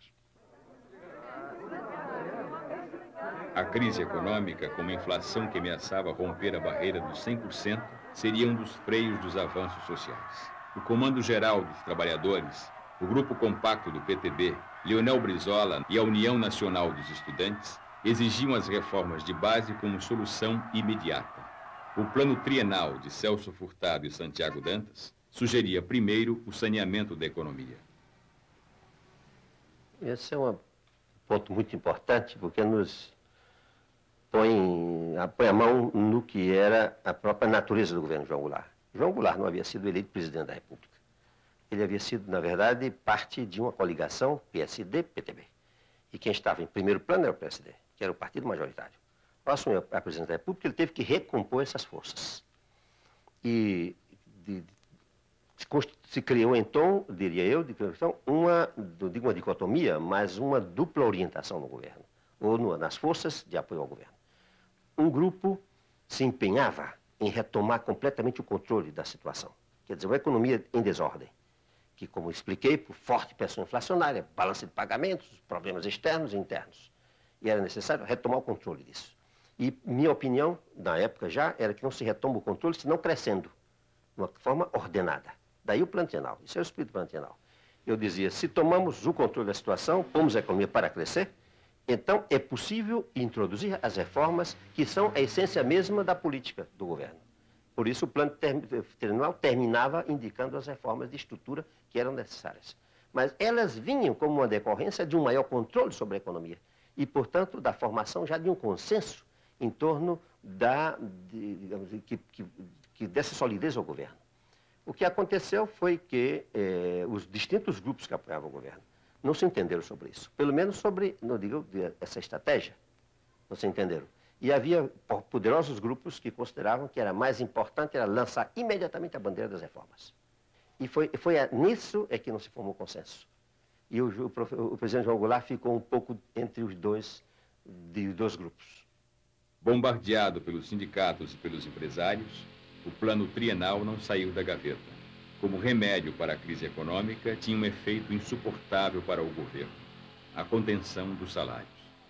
[SPEAKER 3] A crise econômica, com uma inflação que ameaçava romper a barreira dos 100%, seria um dos freios dos avanços sociais. O Comando Geral dos Trabalhadores, o Grupo Compacto do PTB, Leonel Brizola e a União Nacional dos Estudantes exigiam as reformas de base como solução imediata. O plano trienal de Celso Furtado e Santiago Dantas sugeria primeiro o saneamento da economia.
[SPEAKER 20] Esse é um ponto muito importante, porque nos põe a mão no que era a própria natureza do governo João Goulart. João Goulart não havia sido eleito presidente da República. Ele havia sido, na verdade, parte de uma coligação PSD-PTB. E quem estava em primeiro plano era o PSD, que era o partido majoritário. Ao assumir a presidência da República, ele teve que recompor essas forças. E se criou, então, diria eu, uma dicotomia, mas uma dupla orientação no governo, ou nas forças de apoio ao governo. Um grupo se empenhava em retomar completamente o controle da situação. Quer dizer, uma economia em desordem, que, como expliquei, por forte pressão inflacionária, balança de pagamentos, problemas externos e internos. E era necessário retomar o controle disso. E minha opinião, na época já, era que não se retoma o controle, senão crescendo, de uma forma ordenada. Daí o plano trienal. Isso é o espírito do plano trienal. Eu dizia, se tomamos o controle da situação, pomos a economia para crescer, então é possível introduzir as reformas que são a essência mesma da política do governo. Por isso o plano trienal terminava indicando as reformas de estrutura que eram necessárias. mas elas vinham como uma decorrência de um maior controle sobre a economia e, portanto, da formação já de um consenso em torno dessa solidez ao governo. O que aconteceu foi que os distintos grupos que apoiavam o governo não se entenderam sobre isso. Pelo menos sobre, não digo, essa estratégia. Não se entenderam. E havia poderosos grupos que consideravam que era mais importante era lançar imediatamente a bandeira das reformas. E foi nisso que não se formou consenso. E o presidente João Goulart ficou um pouco entre os dois grupos.
[SPEAKER 3] Bombardeado pelos sindicatos e pelos empresários, o plano trienal não saiu da gaveta. Como remédio para a crise econômica, tinha um efeito insuportável para o governo: a contenção dos salários.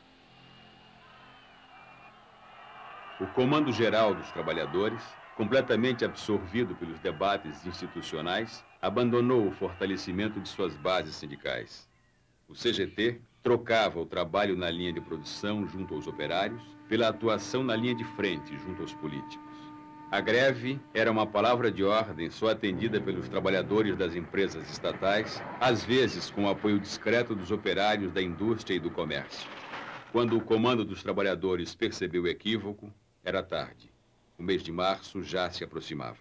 [SPEAKER 3] O Comando Geral dos Trabalhadores, completamente absorvido pelos debates institucionais, abandonou o fortalecimento de suas bases sindicais. O CGT trocava o trabalho na linha de produção junto aos operários pela atuação na linha de frente junto aos políticos. A greve era uma palavra de ordem só atendida pelos trabalhadores das empresas estatais, às vezes com o apoio discreto dos operários da indústria e do comércio. Quando o Comando dos Trabalhadores percebeu o equívoco, era tarde. O mês de março já se aproximava.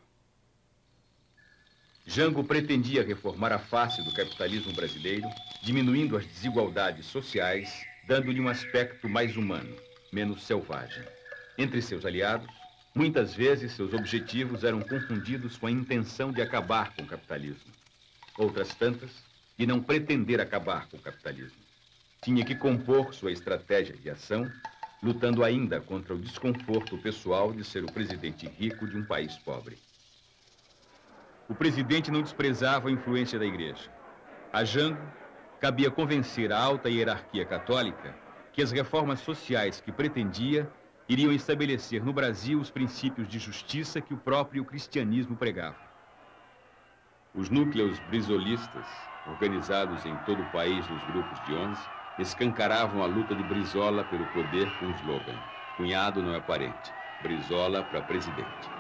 [SPEAKER 3] Jango pretendia reformar a face do capitalismo brasileiro, diminuindo as desigualdades sociais, dando-lhe um aspecto mais humano, menos selvagem. Entre seus aliados, muitas vezes seus objetivos eram confundidos com a intenção de acabar com o capitalismo. Outras tantas, de não pretender acabar com o capitalismo. Tinha que compor sua estratégia de ação, lutando ainda contra o desconforto pessoal de ser o presidente rico de um país pobre. O presidente não desprezava a influência da igreja. A Jango cabia convencer a alta hierarquia católica que as reformas sociais que pretendia iriam estabelecer no Brasil os princípios de justiça que o próprio cristianismo pregava. Os núcleos brizolistas, organizados em todo o país nos grupos de 11, escancaravam a luta de Brizola pelo poder com o slogan: cunhado não é parente, Brizola para presidente.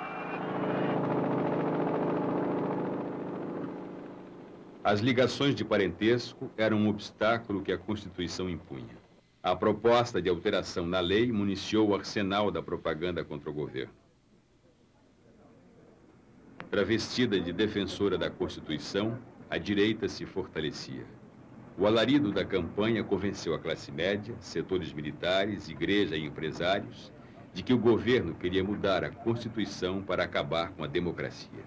[SPEAKER 3] As ligações de parentesco eram um obstáculo que a Constituição impunha. A proposta de alteração na lei municiou o arsenal da propaganda contra o governo. Travestida de defensora da Constituição, a direita se fortalecia. O alarido da campanha convenceu a classe média, setores militares, igreja e empresários de que o governo queria mudar a Constituição para acabar com a democracia.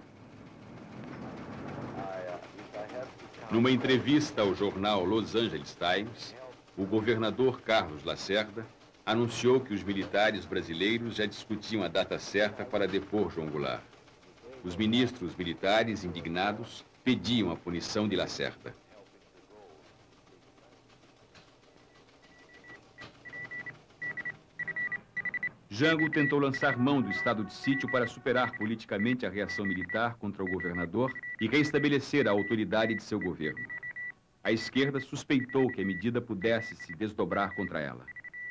[SPEAKER 3] Numa entrevista ao jornal Los Angeles Times, o governador Carlos Lacerda anunciou que os militares brasileiros já discutiam a data certa para depor João Goulart. Os ministros militares, indignados, pediam a punição de Lacerda. Jango tentou lançar mão do estado de sítio para superar politicamente a reação militar contra o governador e restabelecer a autoridade de seu governo. A esquerda suspeitou que a medida pudesse se desdobrar contra ela.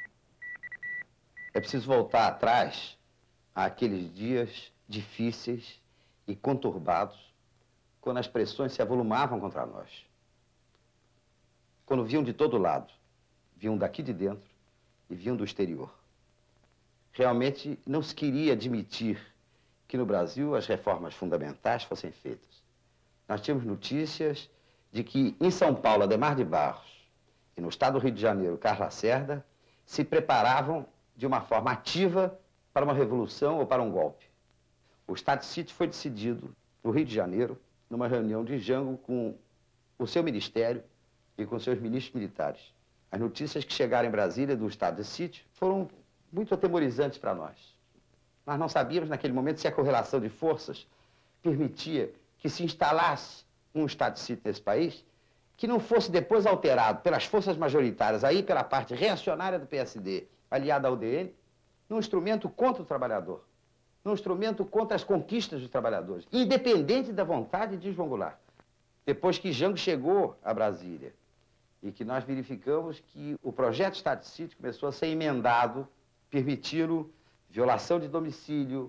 [SPEAKER 21] É preciso voltar atrás àqueles dias difíceis e conturbados, quando as pressões se avolumavam contra nós. Quando vinham de todo lado, vinham daqui de dentro e vinham do exterior. Realmente não se queria admitir que no Brasil as reformas fundamentais fossem feitas. Nós tínhamos notícias de que em São Paulo, Adhemar de Barros, e no estado do Rio de Janeiro, Carlos Lacerda, se preparavam de uma forma ativa para uma revolução ou para um golpe. O estado de sítio foi decidido no Rio de Janeiro, numa reunião de Jango com o seu ministério e com seus ministros militares. As notícias que chegaram em Brasília do estado de sítio foram muito atemorizantes para nós. Nós não sabíamos naquele momento se a correlação de forças permitia que se instalasse um estado de sítio nesse país que não fosse depois alterado pelas forças majoritárias, aí pela parte reacionária do PSD, aliada ao UDN, num instrumento contra o trabalhador, num instrumento contra as conquistas dos trabalhadores, independente da vontade de João Goulart. Depois que Jango chegou a Brasília e que nós verificamos que o projeto de estado de sítio começou a ser emendado, permitindo violação de domicílio,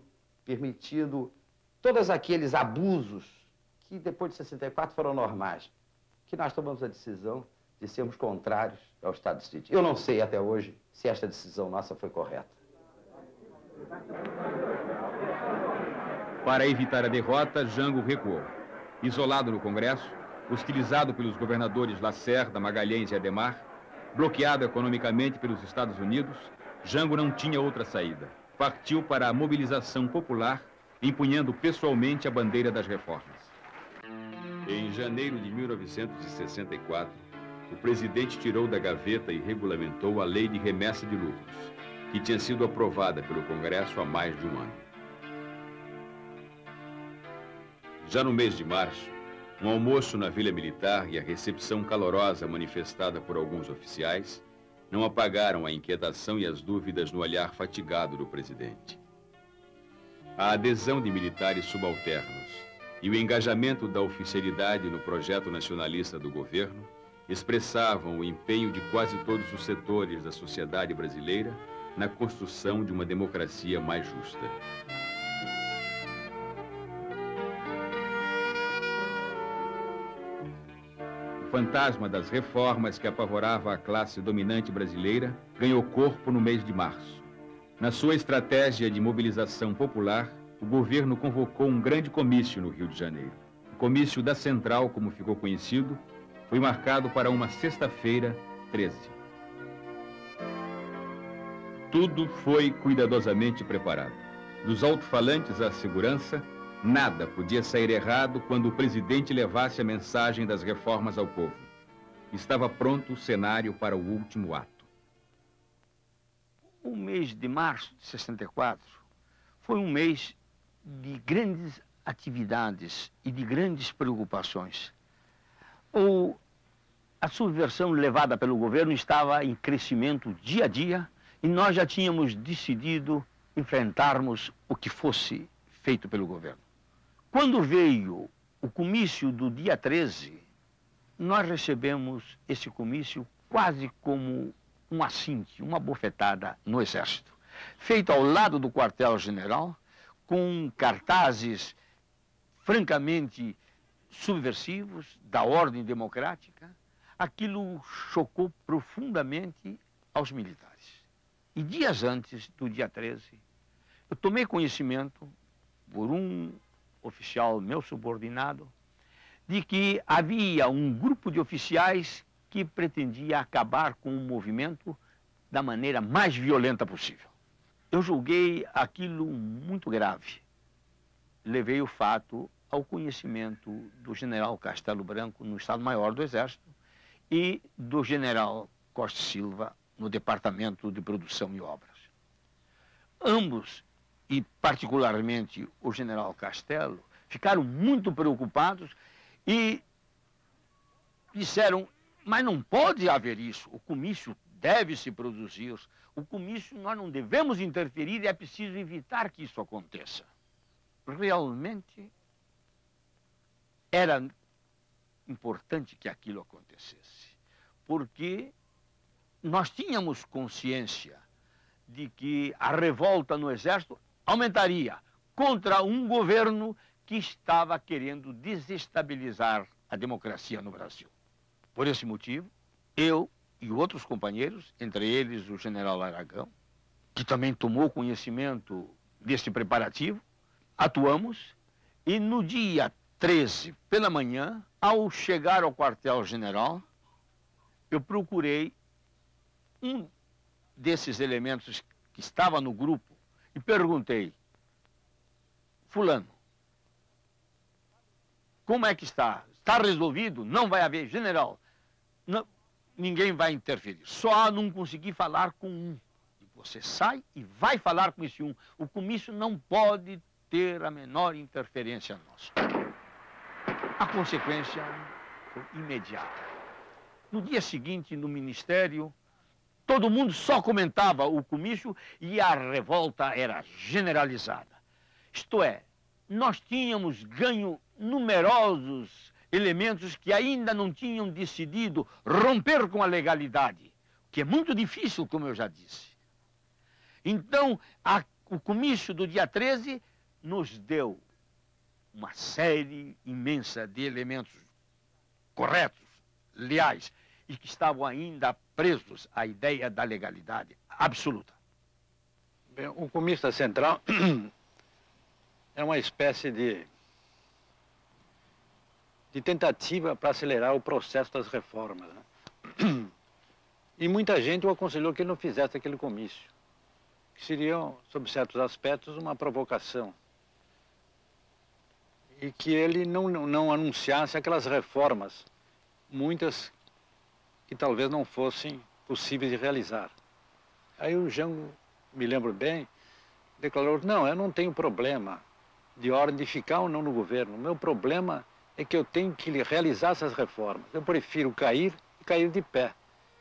[SPEAKER 21] permitindo todos aqueles abusos que depois de 64 foram normais, que nós tomamos a decisão de sermos contrários ao estado de sítio. Eu não sei até hoje se esta decisão nossa foi correta.
[SPEAKER 3] Para evitar a derrota, Jango recuou. Isolado no Congresso, hostilizado pelos governadores Lacerda, Magalhães e Adhemar, bloqueado economicamente pelos Estados Unidos, Jango não tinha outra saída. Partiu para a mobilização popular, empunhando pessoalmente a bandeira das reformas. Em janeiro de 1964, o presidente tirou da gaveta e regulamentou a Lei de Remessa de Lucros, que tinha sido aprovada pelo Congresso há mais de um ano. Já no mês de março, um almoço na Vila Militar e a recepção calorosa manifestada por alguns oficiais não apagaram a inquietação e as dúvidas no olhar fatigado do presidente. A adesão de militares subalternos e o engajamento da oficialidade no projeto nacionalista do governo expressavam o empenho de quase todos os setores da sociedade brasileira na construção de uma democracia mais justa. O fantasma das reformas que apavorava a classe dominante brasileira ganhou corpo no mês de março. Na sua estratégia de mobilização popular, o governo convocou um grande comício no Rio de Janeiro. O comício da Central, como ficou conhecido, foi marcado para uma sexta-feira, 13. Tudo foi cuidadosamente preparado. Dos alto-falantes à segurança, nada podia sair errado quando o presidente levasse a mensagem das reformas ao povo. Estava pronto o cenário para o último ato.
[SPEAKER 6] O mês de março de 64 foi um mês de grandes atividades e de grandes preocupações. A subversão levada pelo governo estava em crescimento dia a dia e nós já tínhamos decidido enfrentarmos o que fosse feito pelo governo. Quando veio o comício do dia 13, nós recebemos esse comício quase como um assinte, uma bofetada no Exército, feito ao lado do quartel-general, com cartazes francamente subversivos da ordem democrática. Aquilo chocou profundamente aos militares. E dias antes do dia 13, eu tomei conhecimento, por um oficial meu subordinado, de que havia um grupo de oficiais que pretendia acabar com o movimento da maneira mais violenta possível. Eu julguei aquilo muito grave. Levei o fato ao conhecimento do general Castelo Branco no Estado-Maior do Exército e do general Costa Silva no Departamento de Produção e Obras. Ambos, e particularmente o general Castelo, ficaram muito preocupados e disseram: mas não pode haver isso, o comício deve se produzir, o comício nós não devemos interferir e é preciso evitar que isso aconteça. Realmente era importante que aquilo acontecesse, porque nós tínhamos consciência de que a revolta no Exército aumentaria contra um governo que estava querendo desestabilizar a democracia no Brasil. Por esse motivo, eu e outros companheiros, entre eles o general Aragão, que também tomou conhecimento deste preparativo, atuamos e no dia 13, pela manhã, ao chegar ao quartel-general, eu procurei um desses elementos que estava no grupo e perguntei: fulano, como é que está? Está resolvido? Não vai haver? General, não, ninguém vai interferir. Só não consegui falar com um. Você sai e vai falar com esse um. O comício não pode ter a menor interferência nossa. A consequência foi imediata. No dia seguinte, no Ministério, todo mundo só comentava o comício e a revolta era generalizada. Isto é, nós tínhamos ganho numerosos elementos que ainda não tinham decidido romper com a legalidade, que é muito difícil, como eu já disse. Então, o comício do dia 13 nos deu uma série imensa de elementos corretos, leais e que estavam ainda presos à ideia da legalidade absoluta.
[SPEAKER 5] Bem, o Comista Central é uma espécie de tentativa para acelerar o processo das reformas, né? E muita gente o aconselhou que ele não fizesse aquele comício, que seriam, sob certos aspectos, uma provocação. E que ele não anunciasse aquelas reformas, muitas que talvez não fossem possíveis de realizar. Aí o Jango, me lembro bem, declarou: não, eu não tenho problema de ordem de ficar ou não no governo. O meu problema é que eu tenho que realizar essas reformas. Eu prefiro cair e cair de pé.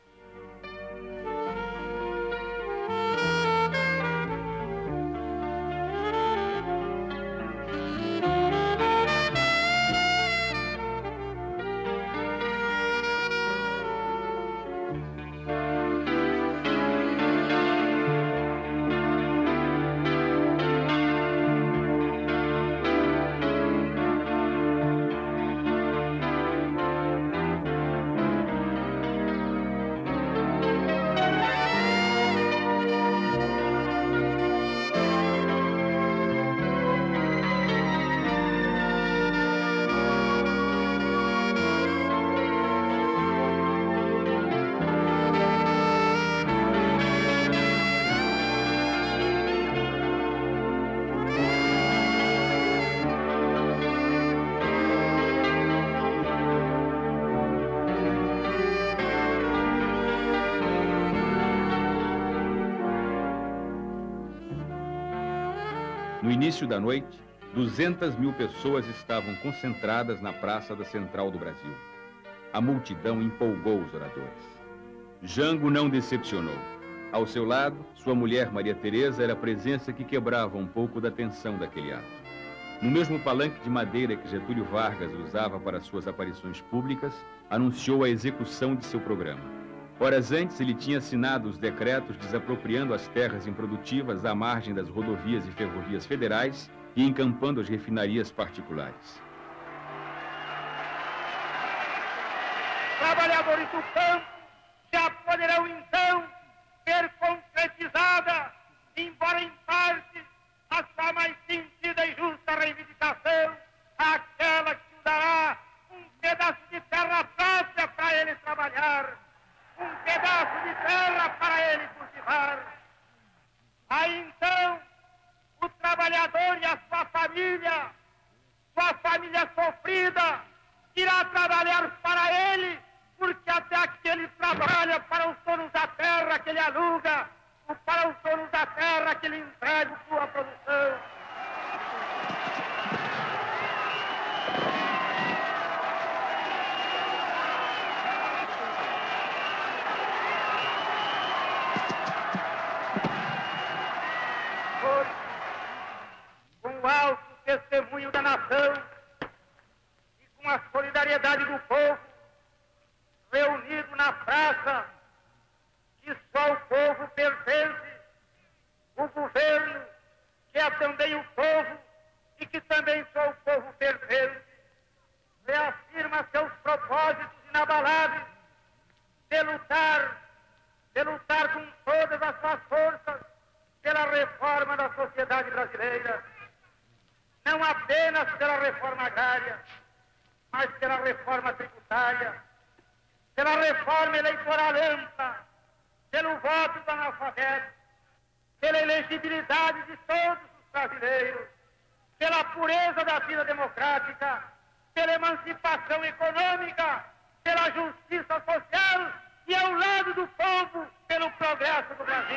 [SPEAKER 3] No início da noite, 200.000 pessoas estavam concentradas na Praça da Central do Brasil. A multidão empolgou os oradores. Jango não decepcionou. Ao seu lado, sua mulher Maria Teresa era a presença que quebrava um pouco da tensão daquele ato. No mesmo palanque de madeira que Getúlio Vargas usava para suas aparições públicas, anunciou a execução de seu programa. Horas antes, ele tinha assinado os decretos desapropriando as terras improdutivas à margem das rodovias e ferrovias federais e encampando as refinarias particulares.
[SPEAKER 2] Trabalhadores do campo já poderão então ter concretizada, embora em parte, a sua mais sentida e justa reivindicação, aquela que dará um pedaço de terra própria para ele trabalhar, um pedaço de terra para ele cultivar. Aí então, o trabalhador e a sua família sofrida, irá trabalhar para ele, porque até aqui ele trabalha para os donos da terra que ele aluga, ou para os donos da terra que ele entrega sua produção. Com o alto testemunho da nação e com a solidariedade do povo, reunido na praça que só o povo pertence, o governo, que é também o povo e que também só o povo pertence, reafirma seus propósitos inabaláveis de lutar com todas as suas forças pela reforma da sociedade brasileira. Não apenas pela reforma agrária, mas pela reforma tributária, pela reforma eleitoral ampla, pelo voto do analfabeto, pela elegibilidade de todos os brasileiros, pela pureza da vida democrática, pela emancipação econômica, pela justiça social e, ao lado do povo, pelo progresso do Brasil.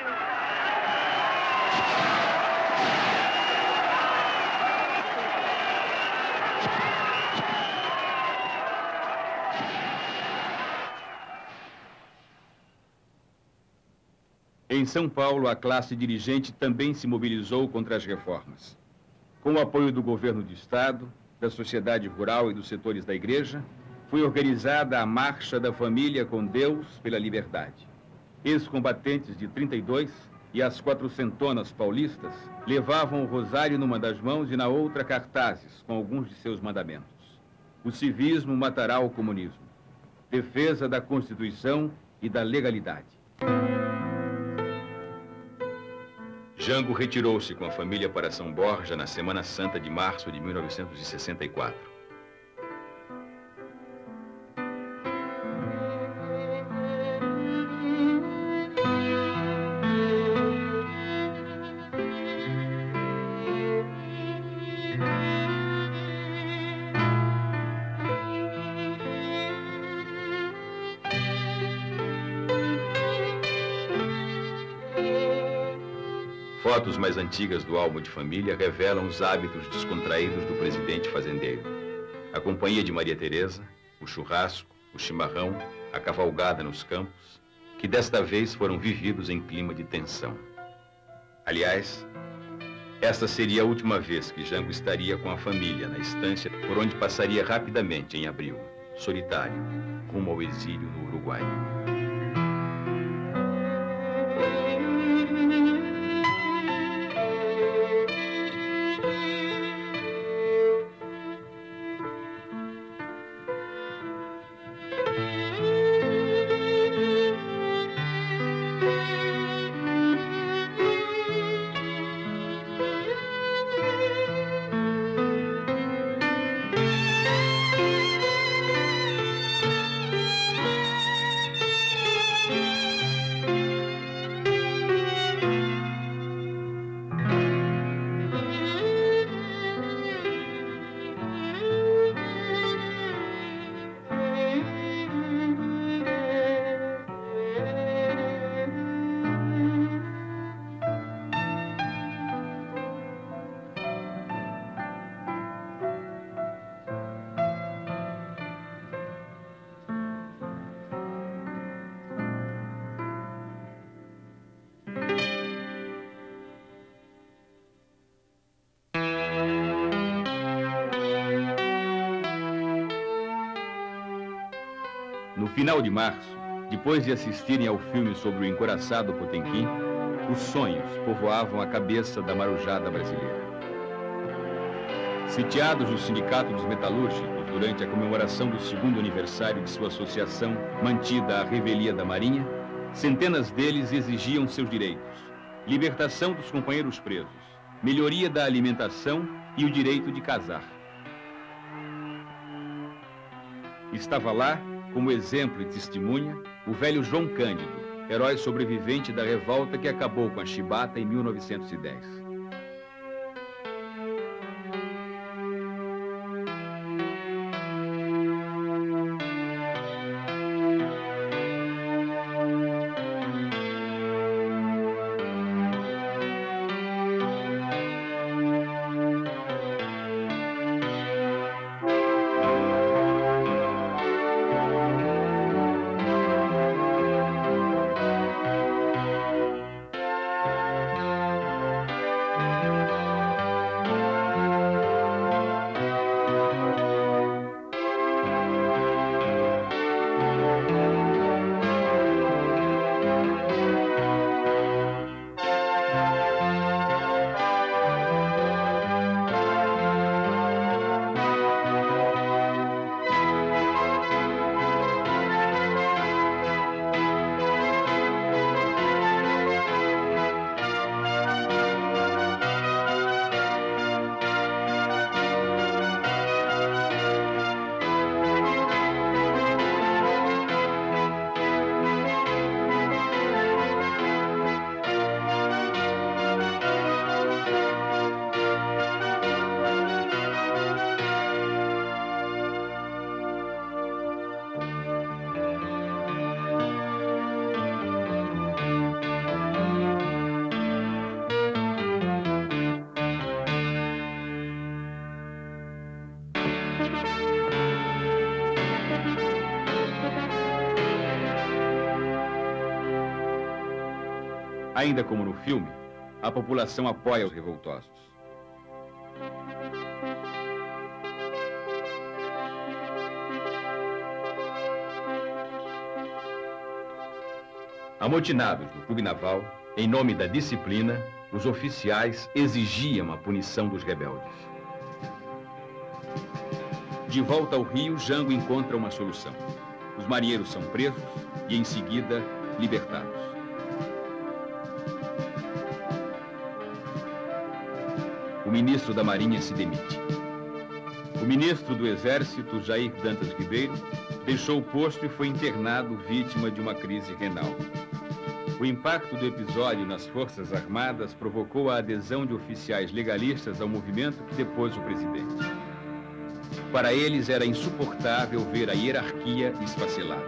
[SPEAKER 3] Em São Paulo, a classe dirigente também se mobilizou contra as reformas. Com o apoio do governo do Estado, da sociedade rural e dos setores da igreja, foi organizada a Marcha da Família com Deus pela Liberdade. Ex-combatentes de 32 e as 400 paulistas levavam o rosário numa das mãos e na outra cartazes com alguns de seus mandamentos. O civismo matará o comunismo. defesa da Constituição e da legalidade. Jango retirou-se com a família para São Borja na Semana Santa de março de 1964. Fotos mais antigas do álbum de família revelam os hábitos descontraídos do presidente fazendeiro. A companhia de Maria Teresa, o churrasco, o chimarrão, a cavalgada nos campos, que desta vez foram vividos em clima de tensão. Aliás, esta seria a última vez que Jango estaria com a família na estância por onde passaria rapidamente em abril, solitário, rumo ao exílio no Uruguai. No final de março, depois de assistirem ao filme sobre o encouraçado Potemkin, os sonhos povoavam a cabeça da marujada brasileira. Sitiados no Sindicato dos Metalúrgicos durante a comemoração do 2º aniversário de sua associação mantida à revelia da Marinha, centenas deles exigiam seus direitos: libertação dos companheiros presos, melhoria da alimentação e o direito de casar. Estava lá, como exemplo e testemunha, o velho João Cândido, herói sobrevivente da revolta que acabou com a chibata em 1910. Ainda como no filme, a população apoia os revoltosos. Amotinados no clube naval, em nome da disciplina, os oficiais exigiam a punição dos rebeldes. De volta ao Rio, Jango encontra uma solução. Os marinheiros são presos e, em seguida, libertados. O ministro da Marinha se demite. O ministro do Exército, Jair Dantas Ribeiro, deixou o posto e foi internado vítima de uma crise renal. O impacto do episódio nas Forças Armadas provocou a adesão de oficiais legalistas ao movimento que depôs o presidente. Para eles era insuportável ver a hierarquia esfacelada.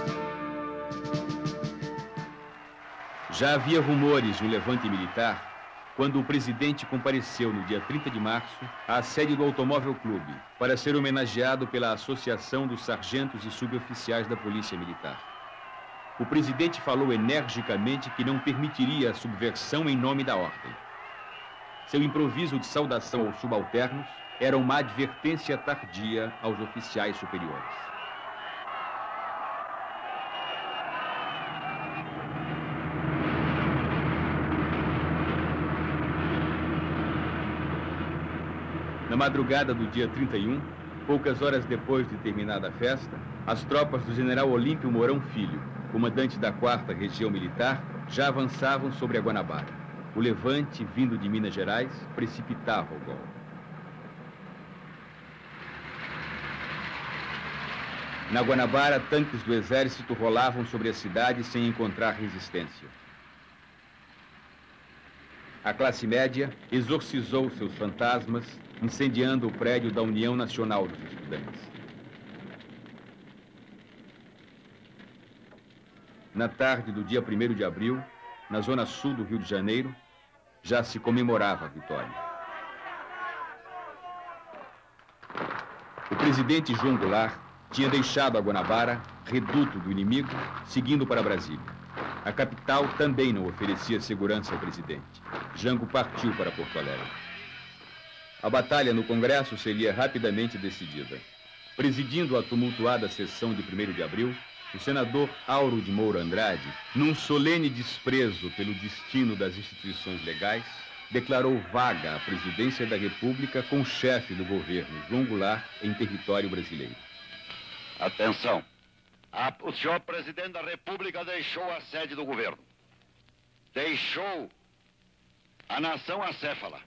[SPEAKER 3] Já havia rumores de um levante militar quando o presidente compareceu no dia 30 de março à sede do Automóvel Clube para ser homenageado pela Associação dos Sargentos e Suboficiais da Polícia Militar. O presidente falou energicamente que não permitiria a subversão em nome da ordem. Seu improviso de saudação aos subalternos era uma advertência tardia aos oficiais superiores. Na madrugada do dia 31, poucas horas depois de terminada a festa, as tropas do general Olímpio Mourão Filho, comandante da 4ª Região Militar, já avançavam sobre a Guanabara. O levante, vindo de Minas Gerais, precipitava o golpe. Na Guanabara, tanques do exército rolavam sobre a cidade sem encontrar resistência. A classe média exorcizou seus fantasmas, incendiando o prédio da União Nacional dos Estudantes. Na tarde do dia 1º de abril, na zona sul do Rio de Janeiro, já se comemorava a vitória. O presidente João Goulart tinha deixado a Guanabara, reduto do inimigo, seguindo para Brasília. A capital também não oferecia segurança ao presidente. Jango partiu para Porto Alegre. A batalha no Congresso seria rapidamente decidida. Presidindo a tumultuada sessão de 1º de abril, o senador Auro de Moura Andrade, num solene desprezo pelo destino das instituições legais, declarou vaga a presidência da República com o chefe do governo, João Goulart, em território brasileiro.
[SPEAKER 1] Atenção. O senhor presidente da República deixou a sede do governo. Deixou a nação acéfala.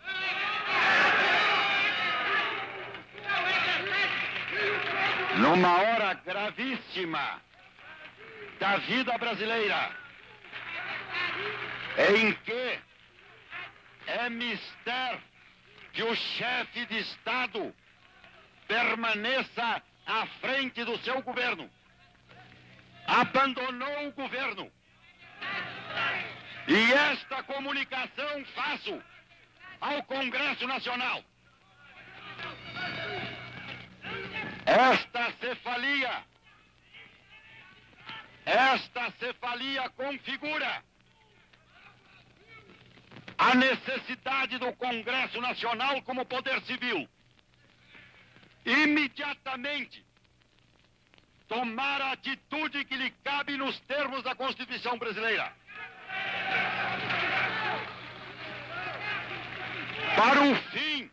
[SPEAKER 1] Numa hora gravíssima da vida brasileira, em que é mister que o chefe de Estado permaneça à frente do seu governo. Abandonou o governo. E esta comunicação faço ao Congresso Nacional. Esta cefalia configura a necessidade do Congresso Nacional como poder civil imediatamente tomar a atitude que lhe cabe nos termos da Constituição brasileira. Para o fim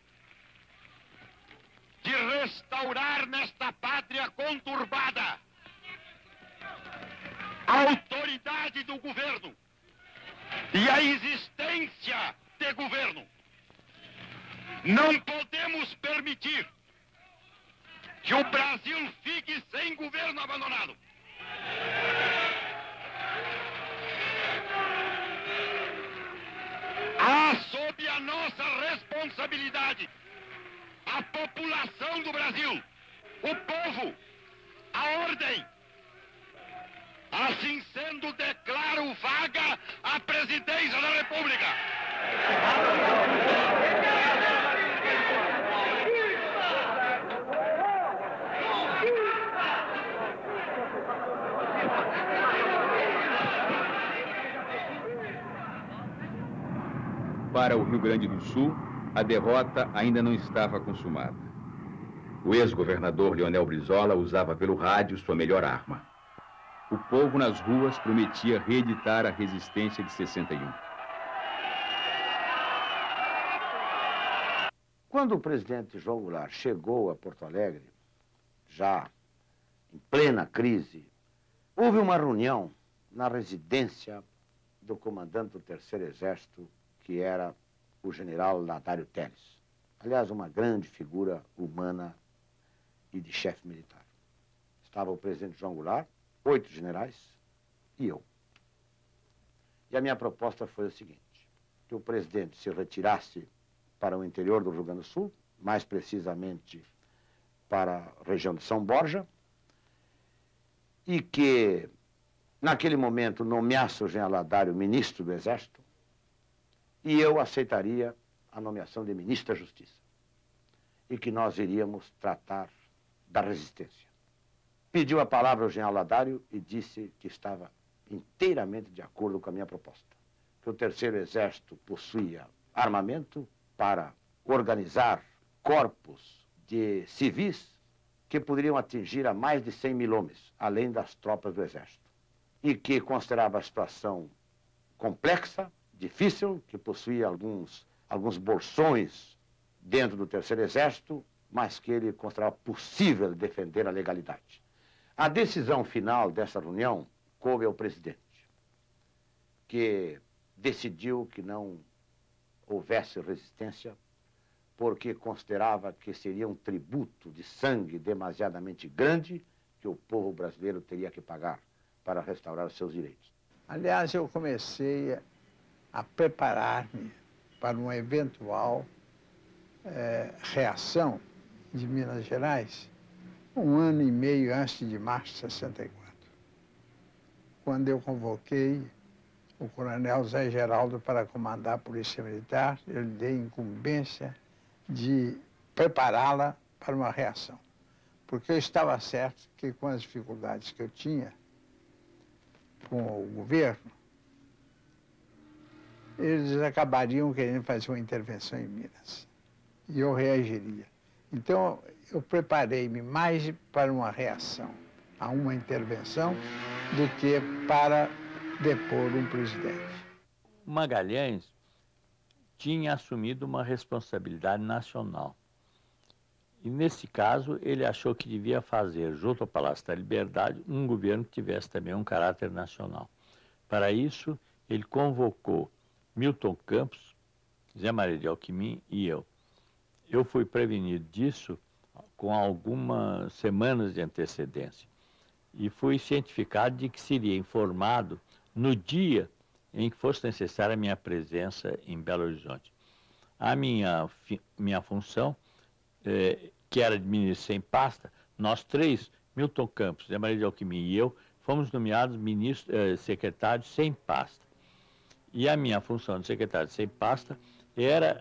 [SPEAKER 1] de restaurar nesta pátria conturbada a autoridade do governo e a existência de governo. Não podemos permitir que o Brasil fique sem governo abandonado. Há sob a nossa responsabilidade a população do Brasil, o povo, a ordem. Assim sendo, declaro vaga a presidência da República.
[SPEAKER 3] Para o Rio Grande do Sul, a derrota ainda não estava consumada. O ex-governador Leonel Brizola usava pelo rádio sua melhor arma. O povo nas ruas prometia reeditar a resistência de 61.
[SPEAKER 10] Quando o presidente João Goulart chegou a Porto Alegre, já em plena crise, houve uma reunião na residência do comandante do Terceiro Exército, que era o general Ladário Telles. Aliás, uma grande figura humana e de chefe militar. Estava o presidente João Goulart, 8 generais e eu. E a minha proposta foi a seguinte: que o presidente se retirasse para o interior do Rio Grande do Sul, mais precisamente para a região de São Borja, e que, naquele momento, nomeasse o general Ladário ministro do Exército, e eu aceitaria a nomeação de ministro da Justiça, e que nós iríamos tratar da resistência. Pediu a palavra ao general Ladário e disse que estava inteiramente de acordo com a minha proposta, que o Terceiro Exército possuía armamento para organizar corpos de civis que poderiam atingir a mais de 100 mil homens, além das tropas do Exército, e que considerava a situação complexa, difícil, que possuía alguns bolsões dentro do Terceiro Exército, mas que ele considerava possível defender a legalidade. A decisão final dessa reunião coube ao presidente, que decidiu que não houvesse resistência, porque considerava que seria um tributo de sangue demasiadamente grande que o povo brasileiro teria que pagar para restaurar os seus direitos.
[SPEAKER 8] Aliás, eu comecei a preparar-me para uma eventual reação de Minas Gerais 1 ano e meio antes de março de 64, quando eu convoquei o coronel Zé Geraldo para comandar a Polícia Militar. Eu lhe dei incumbência de prepará-la para uma reação, porque eu estava certo que, com as dificuldades que eu tinha com o governo, eles acabariam querendo fazer uma intervenção em Minas, e eu reagiria. Então, eu preparei-me mais para uma reação a uma intervenção do que para depor um presidente.
[SPEAKER 4] Magalhães tinha assumido uma responsabilidade nacional. E, nesse caso, ele achou que devia fazer, junto ao Palácio da Liberdade, um governo que tivesse também um caráter nacional. Para isso, ele convocou Milton Campos, Zé Maria de Alckmin e eu. Eu fui prevenido disso com algumas semanas de antecedência e fui cientificado de que seria informado no dia em que fosse necessária a minha presença em Belo Horizonte. A minha função, que era de ministro sem pasta, nós três, Milton Campos, Zé Maria de Alckmin e eu, fomos nomeados secretários sem pasta. E a minha função de secretário sem pasta era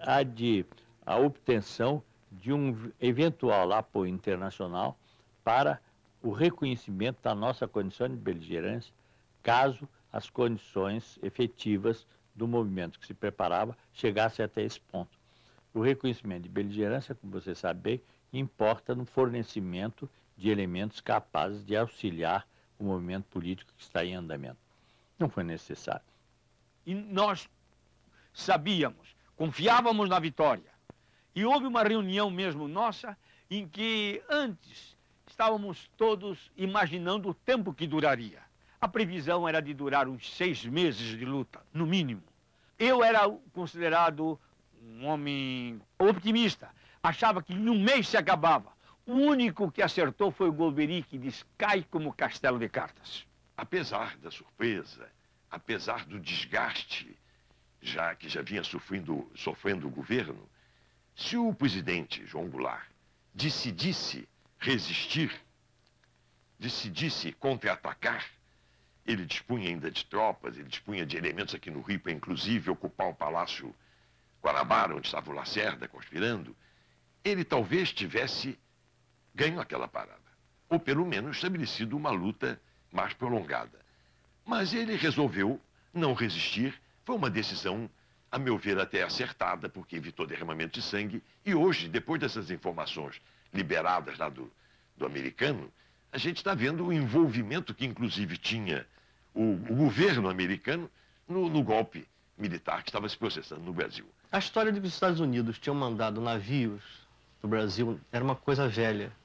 [SPEAKER 4] a obtenção de um eventual apoio internacional para o reconhecimento da nossa condição de beligerância, caso as condições efetivas do movimento que se preparava chegassem até esse ponto. O reconhecimento de beligerância, como você sabe bem, importa no fornecimento de elementos capazes de auxiliar o movimento político que está em andamento. Não foi necessário.
[SPEAKER 6] E nós sabíamos, confiávamos na vitória. E houve uma reunião mesmo nossa em que antes estávamos todos imaginando o tempo que duraria. A previsão era de durar uns 6 meses de luta, no mínimo. Eu era considerado um homem optimista. Achava que em 1 mês se acabava. O único que acertou foi o Golbery, que disse: cai como castelo de cartas.
[SPEAKER 19] Apesar da surpresa, apesar do desgaste que já vinha sofrendo o governo, se o presidente João Goulart decidisse resistir, decidisse contra-atacar, ele dispunha ainda de tropas, ele dispunha de elementos aqui no Rio para, inclusive, ocupar o Palácio Guanabara, onde estava o Lacerda conspirando, ele talvez tivesse ganho aquela parada, ou pelo menos estabelecido uma luta mais prolongada. Mas ele resolveu não resistir. Foi uma decisão, a meu ver, até acertada, porque evitou derramamento de sangue. E hoje, depois dessas informações liberadas lá do americano, a gente está vendo o envolvimento que, inclusive, tinha o governo americano no golpe militar que estava se processando no Brasil.
[SPEAKER 14] A história de que os Estados Unidos tinham mandado navios para o Brasil era uma coisa velha.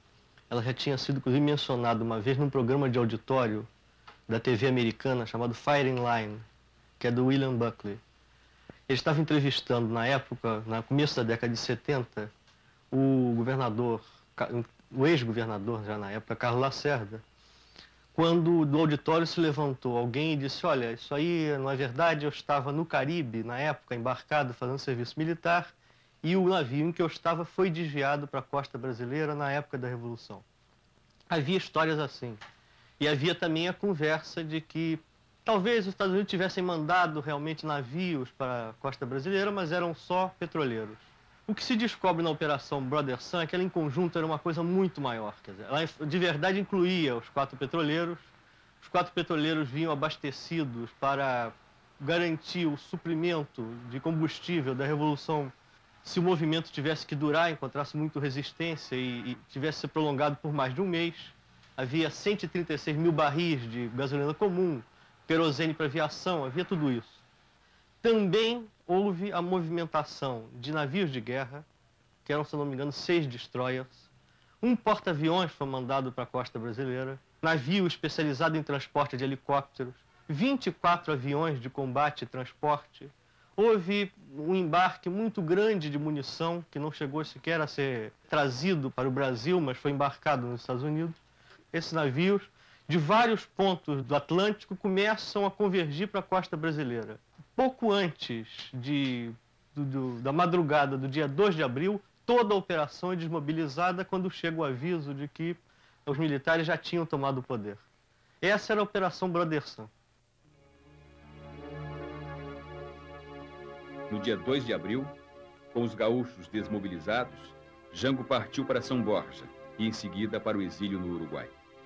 [SPEAKER 9] ela já tinha sido, inclusive, mencionada uma vez num programa de auditório da TV americana chamado Firing Line, que é do William Buckley. Ele estava entrevistando, na época, no começo da década de 70, o governador, o ex-governador, já na época, Carlos Lacerda, quando do auditório se levantou alguém e disse: olha, isso aí não é verdade, eu estava no Caribe, na época, embarcado, fazendo serviço militar, e o navio em que eu estava foi desviado para a costa brasileira na época da Revolução. Havia histórias assim. E havia também a conversa de que talvez os Estados Unidos tivessem mandado realmente navios para a costa brasileira, mas eram só petroleiros. O que se descobre na Operação Brother Sun é que ela, em conjunto, era uma coisa muito maior. Quer dizer, ela de verdade incluía os 4 petroleiros. Os 4 petroleiros vinham abastecidos para garantir o suprimento de combustível da Revolução, se o movimento tivesse que durar, encontrasse muito resistência e tivesse se prolongado por mais de um mês. Havia 136 mil barris de gasolina comum, querosene para aviação, havia tudo isso. Também houve a movimentação de navios de guerra, que eram, se não me engano, 6 destroyers. Um porta-aviões foi mandado para a costa brasileira, navio especializado em transporte de helicópteros, 24 aviões de combate e transporte. Houve um embarque muito grande de munição, que não chegou sequer a ser trazido para o Brasil, mas foi embarcado nos Estados Unidos. Esses navios, de vários pontos do Atlântico, começam a convergir para a costa brasileira. Pouco antes da madrugada do dia 2 de abril, toda a operação é desmobilizada quando chega o aviso de que os militares já tinham tomado o poder. Essa era a Operação Brother Sun.
[SPEAKER 3] No dia 2 de abril, com os gaúchos desmobilizados, Jango partiu para São Borja e, em seguida, para o exílio no Uruguai.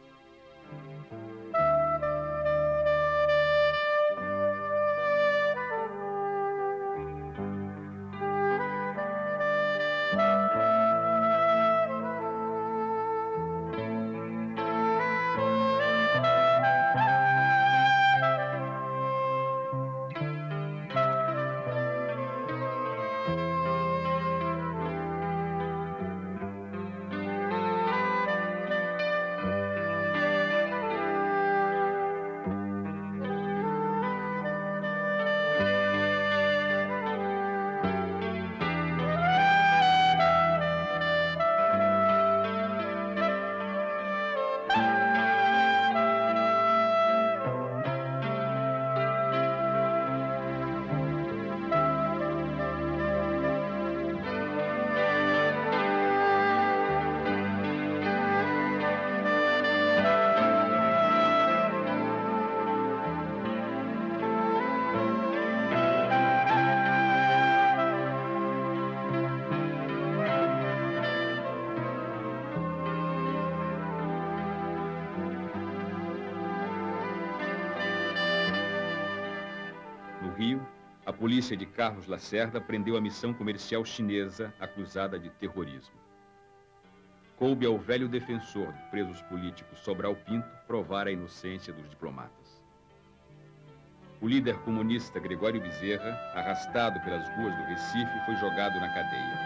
[SPEAKER 3] Rio, a polícia de Carlos Lacerda prendeu a missão comercial chinesa acusada de terrorismo. Coube ao velho defensor de presos políticos Sobral Pinto provar a inocência dos diplomatas. O líder comunista Gregório Bezerra, arrastado pelas ruas do Recife, foi jogado na cadeia.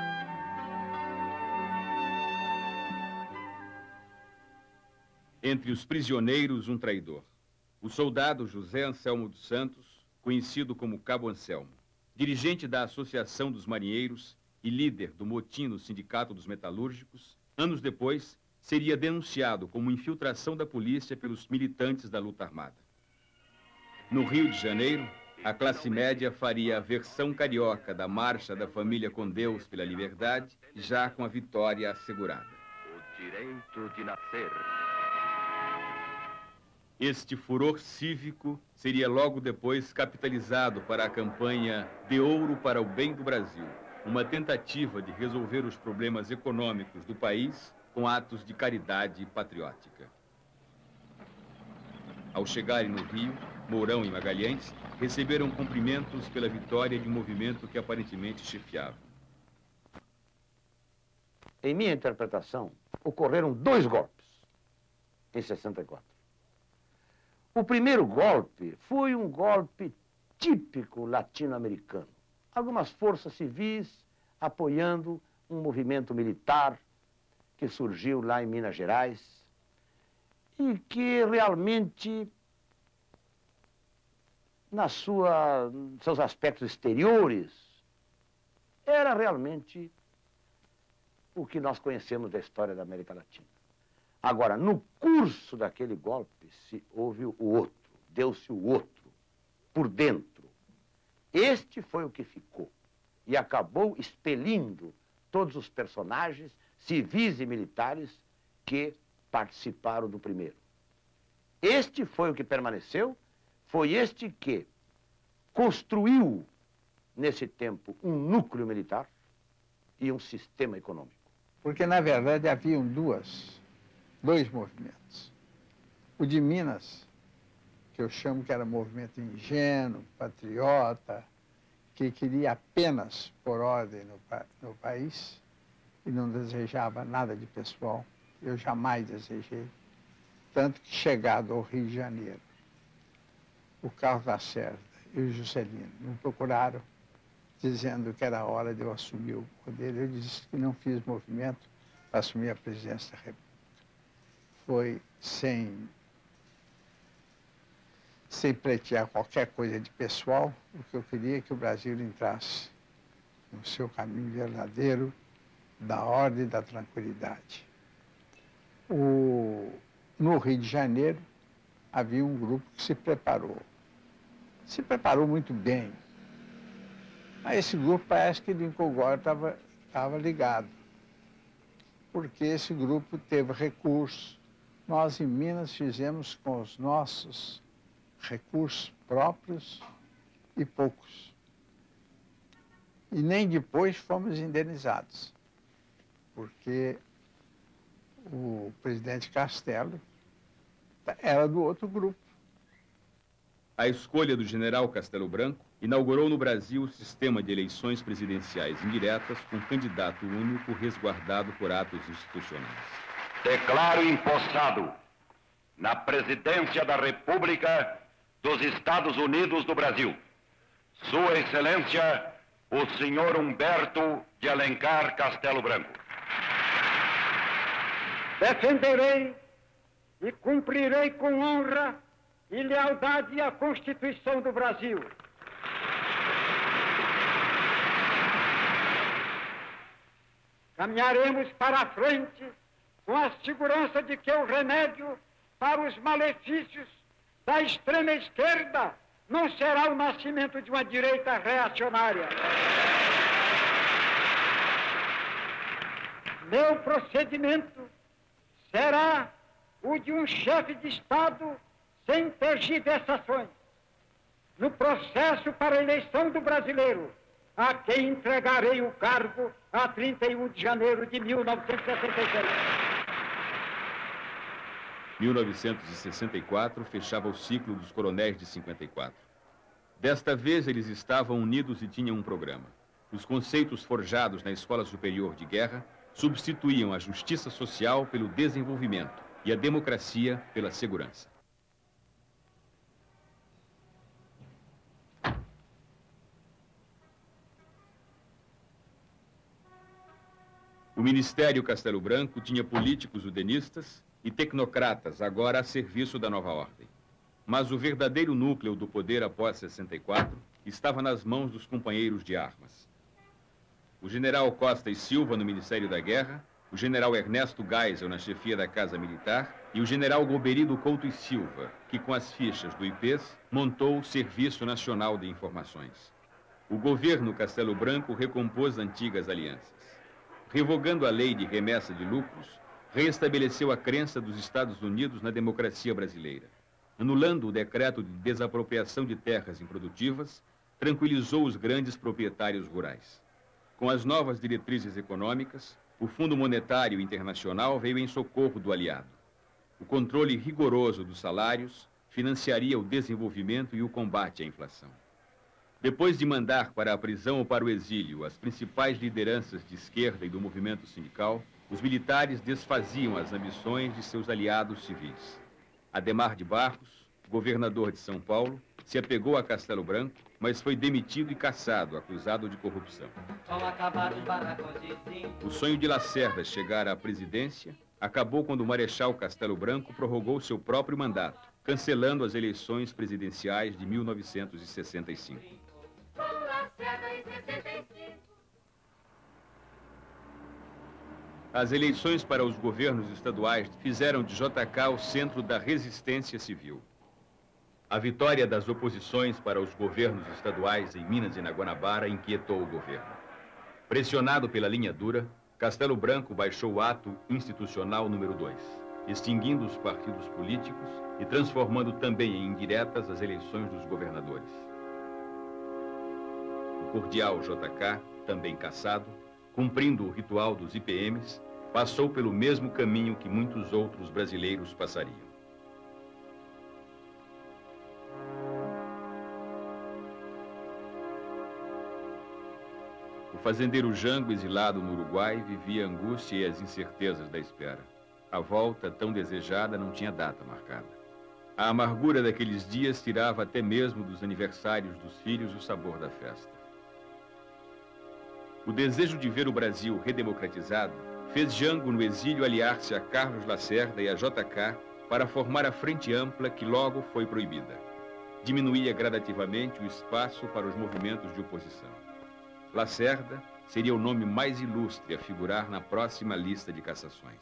[SPEAKER 3] Entre os prisioneiros, um traidor. O soldado José Anselmo dos Santos, conhecido como Cabo Anselmo, dirigente da Associação dos Marinheiros e líder do motim no Sindicato dos Metalúrgicos, anos depois, seria denunciado como infiltração da polícia pelos militantes da luta armada. No Rio de Janeiro, a classe média faria a versão carioca da Marcha da Família com Deus pela Liberdade, já com a vitória assegurada.
[SPEAKER 17] O direito de nascer.
[SPEAKER 3] Este furor cívico seria logo depois capitalizado para a campanha De Ouro para o Bem do Brasil, uma tentativa de resolver os problemas econômicos do país com atos de caridade patriótica. Ao chegarem no Rio, Mourão e Magalhães receberam cumprimentos pela vitória de um movimento que aparentemente chefiava.
[SPEAKER 10] Em minha interpretação, ocorreram 2 golpes em 64. O primeiro golpe foi um golpe típico latino-americano. Algumas forças civis apoiando um movimento militar que surgiu lá em Minas Gerais e que realmente, seus aspectos exteriores, era realmente o que nós conhecemos da história da América Latina. Agora, no curso daquele golpe, houve o outro, deu-se o outro, por dentro. Este foi o que ficou e acabou expelindo todos os personagens, civis e militares, que participaram do primeiro. Este foi o que permaneceu, foi este que construiu, nesse tempo, um núcleo militar e um sistema econômico.
[SPEAKER 8] Porque, na verdade, haviam dois movimentos. O de Minas, que eu chamo que era movimento ingênuo, patriota, que queria apenas pôr ordem no país e não desejava nada de pessoal. Eu jamais desejei. Tanto que, chegado ao Rio de Janeiro, o Carlos Lacerda e o Juscelino me procuraram, dizendo que era hora de eu assumir o poder. Eu disse que não fiz movimento para assumir a presidência da República. Foi sem pleitear qualquer coisa de pessoal, o que eu queria é que o Brasil entrasse no seu caminho verdadeiro da ordem e da tranquilidade. No Rio de Janeiro, havia um grupo que se preparou muito bem. A esse grupo parece que Lincoln Gore estava ligado, porque esse grupo teve recursos. Nós, em Minas, fizemos com os nossos recursos próprios e poucos. E nem depois fomos indenizados, porque o presidente Castelo era do outro grupo.
[SPEAKER 3] A escolha do general Castelo Branco inaugurou no Brasil o sistema de eleições presidenciais indiretas com candidato único resguardado por atos institucionais.
[SPEAKER 1] Declaro empossado na presidência da República dos Estados Unidos do Brasil, Sua Excelência, o senhor Humberto de Alencar Castelo Branco.
[SPEAKER 13] Defenderei e cumprirei com honra e lealdade à Constituição do Brasil. Caminharemos para a frente com a segurança de que o remédio para os malefícios da extrema esquerda não será o nascimento de uma direita reacionária. Meu procedimento será o de um chefe de Estado sem tergiversações, no processo para a eleição do brasileiro, a quem entregarei o cargo a 31 de janeiro de 1966.
[SPEAKER 3] 1964 fechava o ciclo dos coronéis de 54. Desta vez, eles estavam unidos e tinham um programa. Os conceitos forjados na Escola Superior de Guerra substituíam a justiça social pelo desenvolvimento e a democracia pela segurança. O Ministério Castelo Branco tinha políticos udenistas e tecnocratas, agora a serviço da nova ordem. Mas o verdadeiro núcleo do poder após 64 estava nas mãos dos companheiros de armas. O general Costa e Silva no Ministério da Guerra, o general Ernesto Geisel na chefia da Casa Militar e o general Goberido Couto e Silva, que com as fichas do IPES montou o Serviço Nacional de Informações. O governo Castelo Branco recompôs antigas alianças. Revogando a lei de remessa de lucros, reestabeleceu a crença dos Estados Unidos na democracia brasileira. Anulando o decreto de desapropriação de terras improdutivas, tranquilizou os grandes proprietários rurais. Com as novas diretrizes econômicas, o Fundo Monetário Internacional veio em socorro do aliado. O controle rigoroso dos salários financiaria o desenvolvimento e o combate à inflação. Depois de mandar para a prisão ou para o exílio as principais lideranças de esquerda e do movimento sindical, os militares desfaziam as ambições de seus aliados civis. Adhemar de Barros, governador de São Paulo, se apegou a Castelo Branco, mas foi demitido e cassado, acusado de corrupção. O sonho de Lacerda chegar à presidência acabou quando o Marechal Castelo Branco prorrogou seu próprio mandato, cancelando as eleições presidenciais de 1965. As eleições para os governos estaduais fizeram de JK o centro da resistência civil. A vitória das oposições para os governos estaduais em Minas e na Guanabara inquietou o governo. Pressionado pela linha dura, Castelo Branco baixou o ato institucional número 2, extinguindo os partidos políticos e transformando também em indiretas as eleições dos governadores. O cordial JK, também cassado, cumprindo o ritual dos IPMs, passou pelo mesmo caminho que muitos outros brasileiros passariam. O fazendeiro Jango, exilado no Uruguai, vivia a angústia e as incertezas da espera. A volta, tão desejada, não tinha data marcada. A amargura daqueles dias tirava até mesmo dos aniversários dos filhos o sabor da festa. O desejo de ver o Brasil redemocratizado fez Jango, no exílio, aliar-se a Carlos Lacerda e a JK para formar a Frente Ampla, que logo foi proibida. Diminuía gradativamente o espaço para os movimentos de oposição. Lacerda seria o nome mais ilustre a figurar na próxima lista de cassações.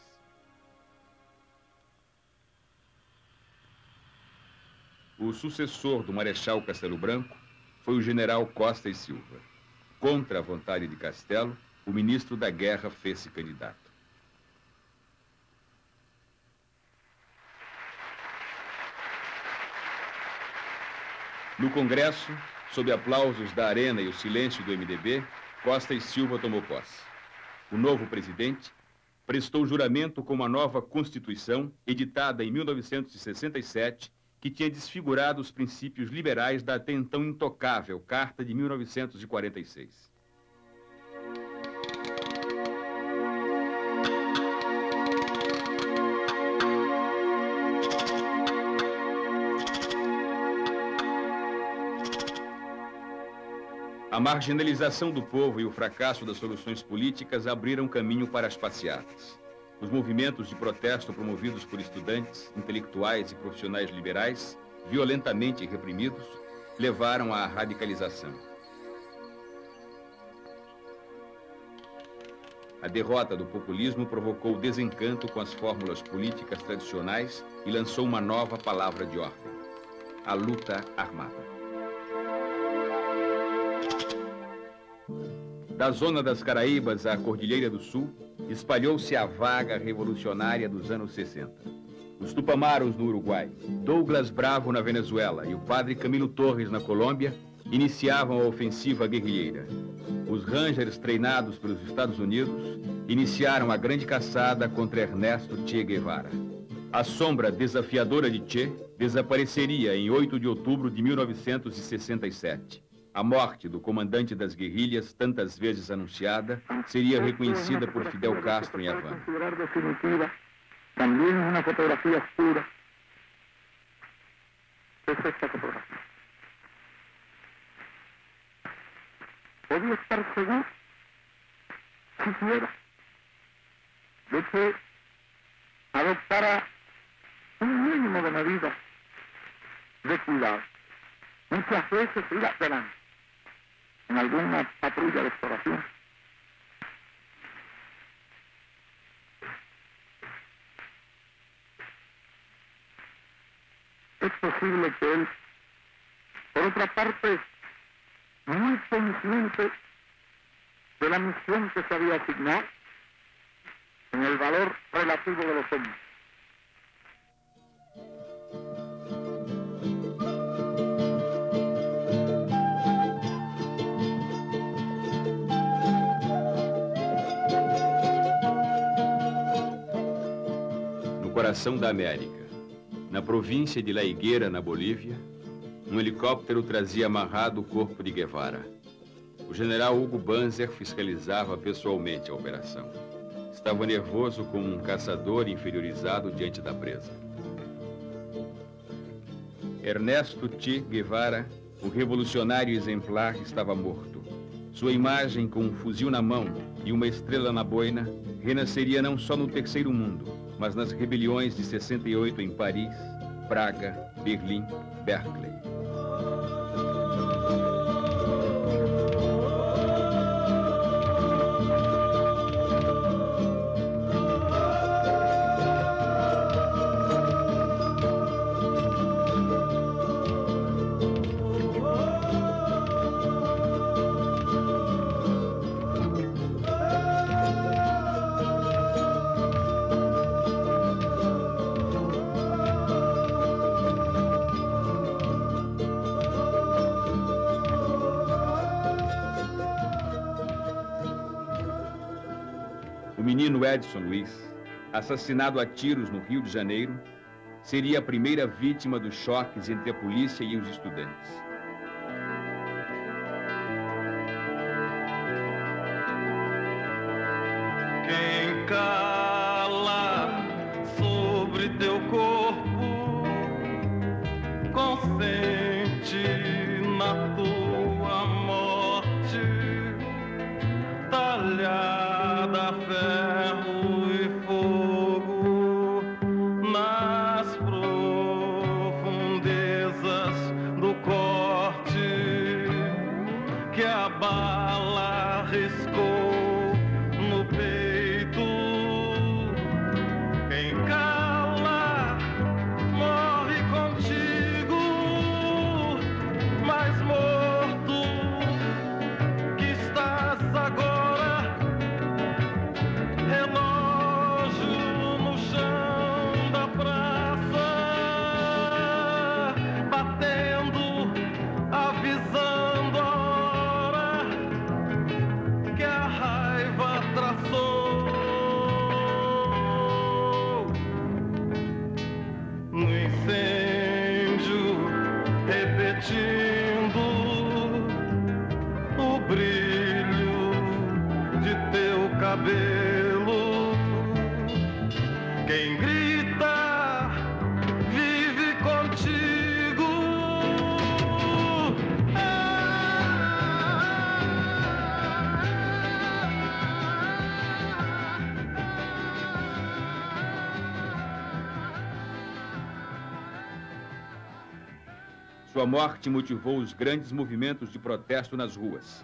[SPEAKER 3] O sucessor do Marechal Castelo Branco foi o general Costa e Silva. Contra a vontade de Castelo, o ministro da Guerra fez-se candidato. No Congresso, sob aplausos da Arena e o silêncio do MDB, Costa e Silva tomou posse. O novo presidente prestou juramento com uma nova Constituição, editada em 1967, que tinha desfigurado os princípios liberais da até então intocável Carta de 1946. A marginalização do povo e o fracasso das soluções políticas abriram caminho para as passeatas. Os movimentos de protesto promovidos por estudantes, intelectuais e profissionais liberais, violentamente reprimidos, levaram à radicalização. A derrota do populismo provocou desencanto com as fórmulas políticas tradicionais e lançou uma nova palavra de ordem: a luta armada. Da zona das Caraíbas à Cordilheira do Sul, espalhou-se a vaga revolucionária dos anos 60. Os Tupamaros no Uruguai, Douglas Bravo na Venezuela e o padre Camilo Torres na Colômbia iniciavam a ofensiva guerrilheira. Os Rangers, treinados pelos Estados Unidos, iniciaram a grande caçada contra Ernesto Che Guevara. A sombra desafiadora de Che desapareceria em 8 de outubro de 1967. A morte do comandante das guerrilhas, tantas vezes anunciada, seria reconhecida por Fidel Castro em Havana.
[SPEAKER 12] También es una fotografía oscura. Es esta fotografía. Podía estar seguro, siquiera, de que adoptara un mínimo de medidas de cuidado. Muchas veces ir adelante en alguna patrulla de exploración. Es posible que él, por otra parte, muy consciente de la misión que se había asignado, en el valor relativo de los hombres.
[SPEAKER 3] No coração da América, na província de La Higuera, na Bolívia, um helicóptero trazia amarrado o corpo de Guevara. O general Hugo Banzer fiscalizava pessoalmente a operação. Estava nervoso como um caçador inferiorizado diante da presa. Ernesto Che Guevara, o revolucionário exemplar, estava morto. Sua imagem, com um fuzil na mão e uma estrela na boina, renasceria não só no Terceiro Mundo, mas nas rebeliões de 68 em Paris, Praga, Berlim, Berkeley. O menino Edson Luiz, assassinado a tiros no Rio de Janeiro, seria a primeira vítima dos choques entre a polícia e os estudantes.
[SPEAKER 7] Quem cala sobre teu corpo consente na tua morte, talhada a ferro e fogo nas profundezas do corte que a bala riscou no peito. Quem cala morre contigo, mais morto que estás agora, relógio no chão da praça, batendo, avisando a hora que a raiva traçou. No incêndio, repetindo o brilho de teu cabelo. Quem grita vive contigo.
[SPEAKER 3] Sua morte motivou os grandes movimentos de protesto nas ruas.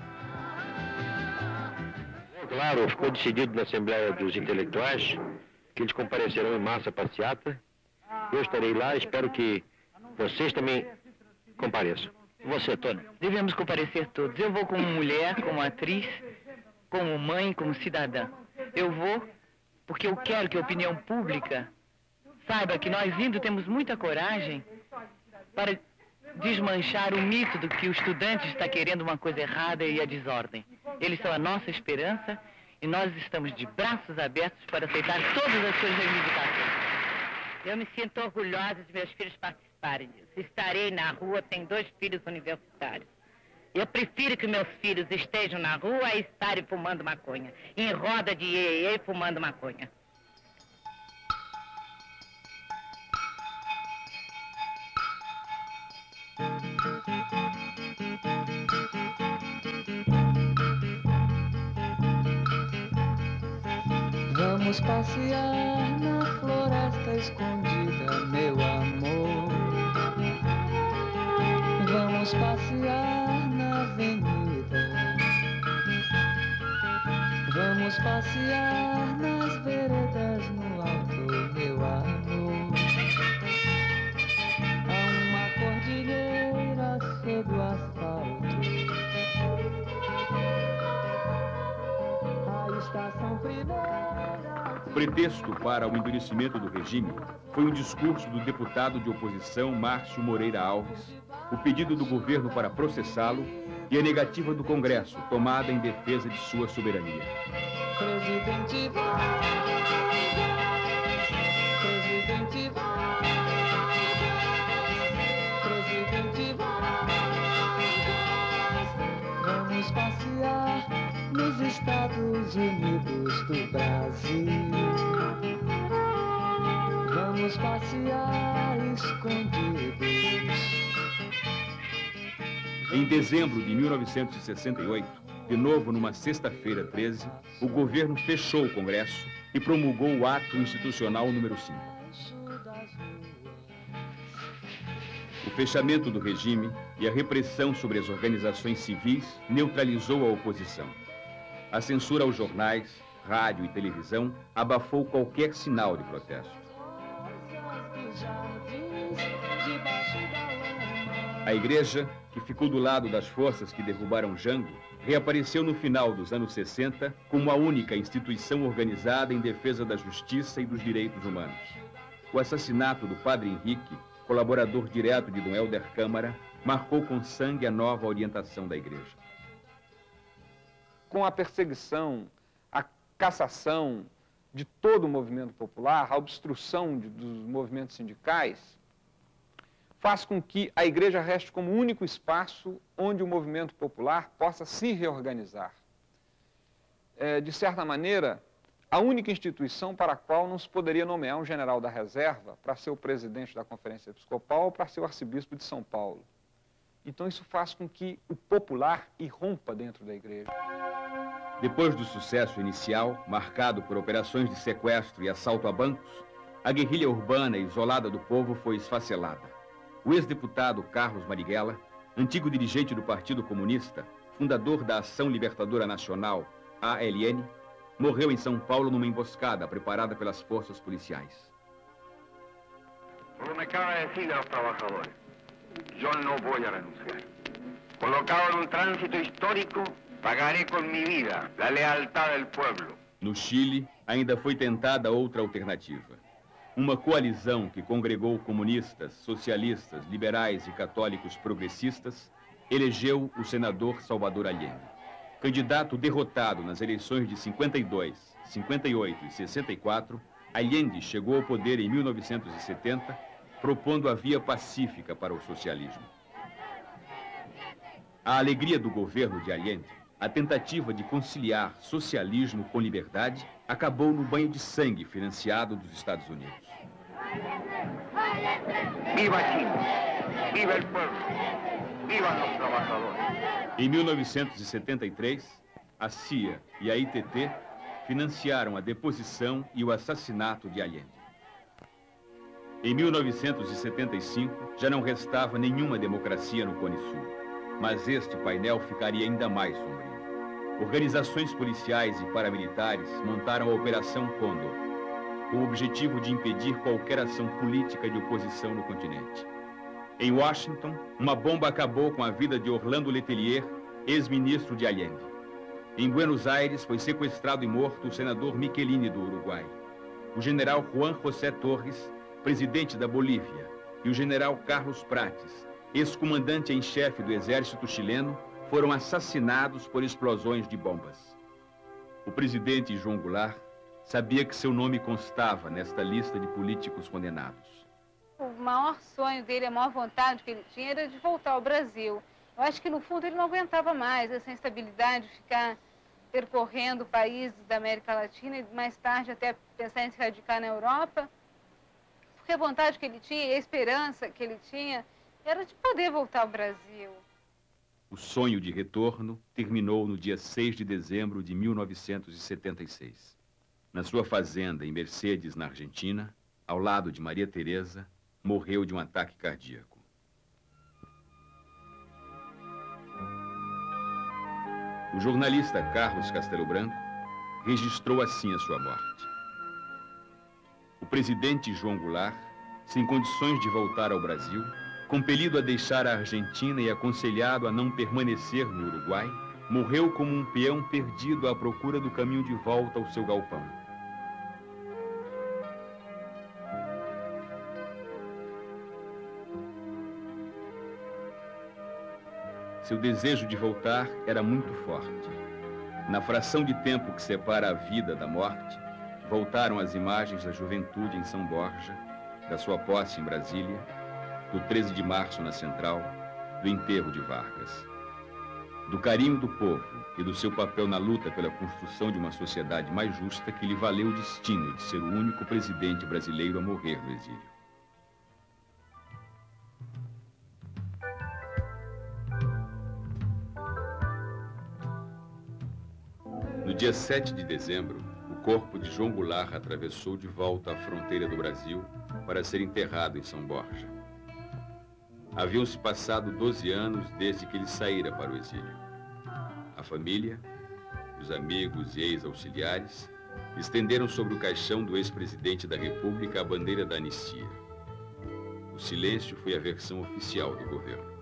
[SPEAKER 22] Claro, ficou decidido na Assembleia dos Intelectuais que eles comparecerão em massa à passeata. Eu estarei lá, espero que vocês também compareçam.
[SPEAKER 23] Você, Tony? Devemos comparecer todos. Eu vou como mulher, como atriz, como mãe, como cidadã. Eu vou porque eu quero que a opinião pública saiba que nós indo temos muita coragem para desmanchar o mito do que o estudante está querendo uma coisa errada e a desordem. Eles são a nossa esperança e nós estamos de braços abertos para aceitar todas as suas reivindicações.
[SPEAKER 24] Eu me sinto orgulhosa de meus filhos participarem disso. Estarei na rua, tenho 2 filhos universitários. Eu prefiro que meus filhos estejam na rua a estarem fumando maconha, em roda de iê fumando maconha.
[SPEAKER 25] Vamos passear na floresta escondida, meu amor. Vamos passear na avenida. Vamos passear nas veredas no alto, meu amor. Há uma cordilheira sob o asfalto. A estação primeira.
[SPEAKER 3] O pretexto para o endurecimento do regime foi um discurso do deputado de oposição Márcio Moreira Alves, o pedido do governo para processá-lo e a negativa do Congresso, tomada em defesa de sua soberania.
[SPEAKER 25] Presidente Presidente Presidente vamos passear nos Estados Unidos do Brasil. Vamos vamos passear escondidos.
[SPEAKER 3] Em dezembro de 1968, de novo numa sexta-feira 13, o governo fechou o Congresso e promulgou o Ato Institucional número 5. O fechamento do regime e a repressão sobre as organizações civis neutralizou a oposição. A censura aos jornais, rádio e televisão abafou qualquer sinal de protesto. A igreja, que ficou do lado das forças que derrubaram Jango, reapareceu no final dos anos 60 como a única instituição organizada em defesa da justiça e dos direitos humanos. O assassinato do padre Henrique, colaborador direto de Dom Helder Câmara, marcou com sangue a nova orientação da igreja.
[SPEAKER 11] Com a perseguição, a cassação de todo o movimento popular, a obstrução dos movimentos sindicais, faz com que a igreja reste como o único espaço onde o movimento popular possa se reorganizar. De certa maneira, a única instituição para a qual não se poderia nomear um general da reserva para ser o presidente da Conferência Episcopal ou para ser o arcebispo de São Paulo. Então isso faz com que o popular irrompa dentro da igreja.
[SPEAKER 3] Depois do sucesso inicial, marcado por operações de sequestro e assalto a bancos, a guerrilha urbana isolada do povo foi esfacelada. O ex-deputado Carlos Marighella, antigo dirigente do Partido Comunista, fundador da Ação Libertadora Nacional, ALN, morreu em São Paulo numa emboscada preparada pelas forças policiais.
[SPEAKER 12] Como me acaba de decir a los trabajadores, yo no voy a renunciar. Colocado en un tránsito histórico, pagaré con mi vida la lealtad del pueblo.
[SPEAKER 3] No Chile, ainda foi tentada outra alternativa. Uma coalizão que congregou comunistas, socialistas, liberais e católicos progressistas elegeu o senador Salvador Allende. Candidato derrotado nas eleições de 52, 58 e 64, Allende chegou ao poder em 1970, propondo a via pacífica para o socialismo. A alegria do governo de Allende, a tentativa de conciliar socialismo com liberdade, acabou no banho de sangue financiado dos Estados Unidos.
[SPEAKER 12] Viva Chile! Viva el pueblo! Viva los trabajadores!
[SPEAKER 3] Em 1973, a CIA e a ITT financiaram a deposição e o assassinato de Allende. Em 1975, já não restava nenhuma democracia no Cone Sul, mas este painel ficaria ainda mais sombrio. Organizações policiais e paramilitares montaram a Operação Condor, com o objetivo de impedir qualquer ação política de oposição no continente. Em Washington, uma bomba acabou com a vida de Orlando Letelier, ex-ministro de Allende. Em Buenos Aires, foi sequestrado e morto o senador Michelini do Uruguai. O general Juan José Torres, presidente da Bolívia, e o general Carlos Prates, ex-comandante em chefe do exército chileno, foram assassinados por explosões de bombas. O presidente João Goulart sabia que seu nome constava nesta lista de políticos condenados.
[SPEAKER 15] O maior sonho dele, a maior vontade que ele tinha era de voltar ao Brasil. Eu acho que, no fundo, ele não aguentava mais essa instabilidade de ficar percorrendo países da América Latina e, mais tarde, até pensar em se radicar na Europa. Porque a vontade que ele tinha e a esperança que ele tinha era de poder voltar ao Brasil.
[SPEAKER 3] O sonho de retorno terminou no dia 6 de dezembro de 1976. Na sua fazenda em Mercedes, na Argentina, ao lado de Maria Teresa, morreu de um ataque cardíaco. O jornalista Carlos Castelo Branco registrou assim a sua morte. O presidente João Goulart, sem condições de voltar ao Brasil, compelido a deixar a Argentina e aconselhado a não permanecer no Uruguai, morreu como um peão perdido à procura do caminho de volta ao seu galpão. Seu desejo de voltar era muito forte. Na fração de tempo que separa a vida da morte, voltaram as imagens da juventude em São Borja, da sua posse em Brasília, do 13 de março na Central, do enterro de Vargas. do carinho do povo e do seu papel na luta pela construção de uma sociedade mais justa que lhe valeu o destino de ser o único presidente brasileiro a morrer no exílio. No dia 7 de dezembro, o corpo de João Goulart atravessou de volta a fronteira do Brasil para ser enterrado em São Borja. Haviam-se passado 12 anos desde que ele saíra para o exílio. A família, os amigos e ex-auxiliares estenderam sobre o caixão do ex-presidente da República a bandeira da anistia. O silêncio foi a versão oficial do governo.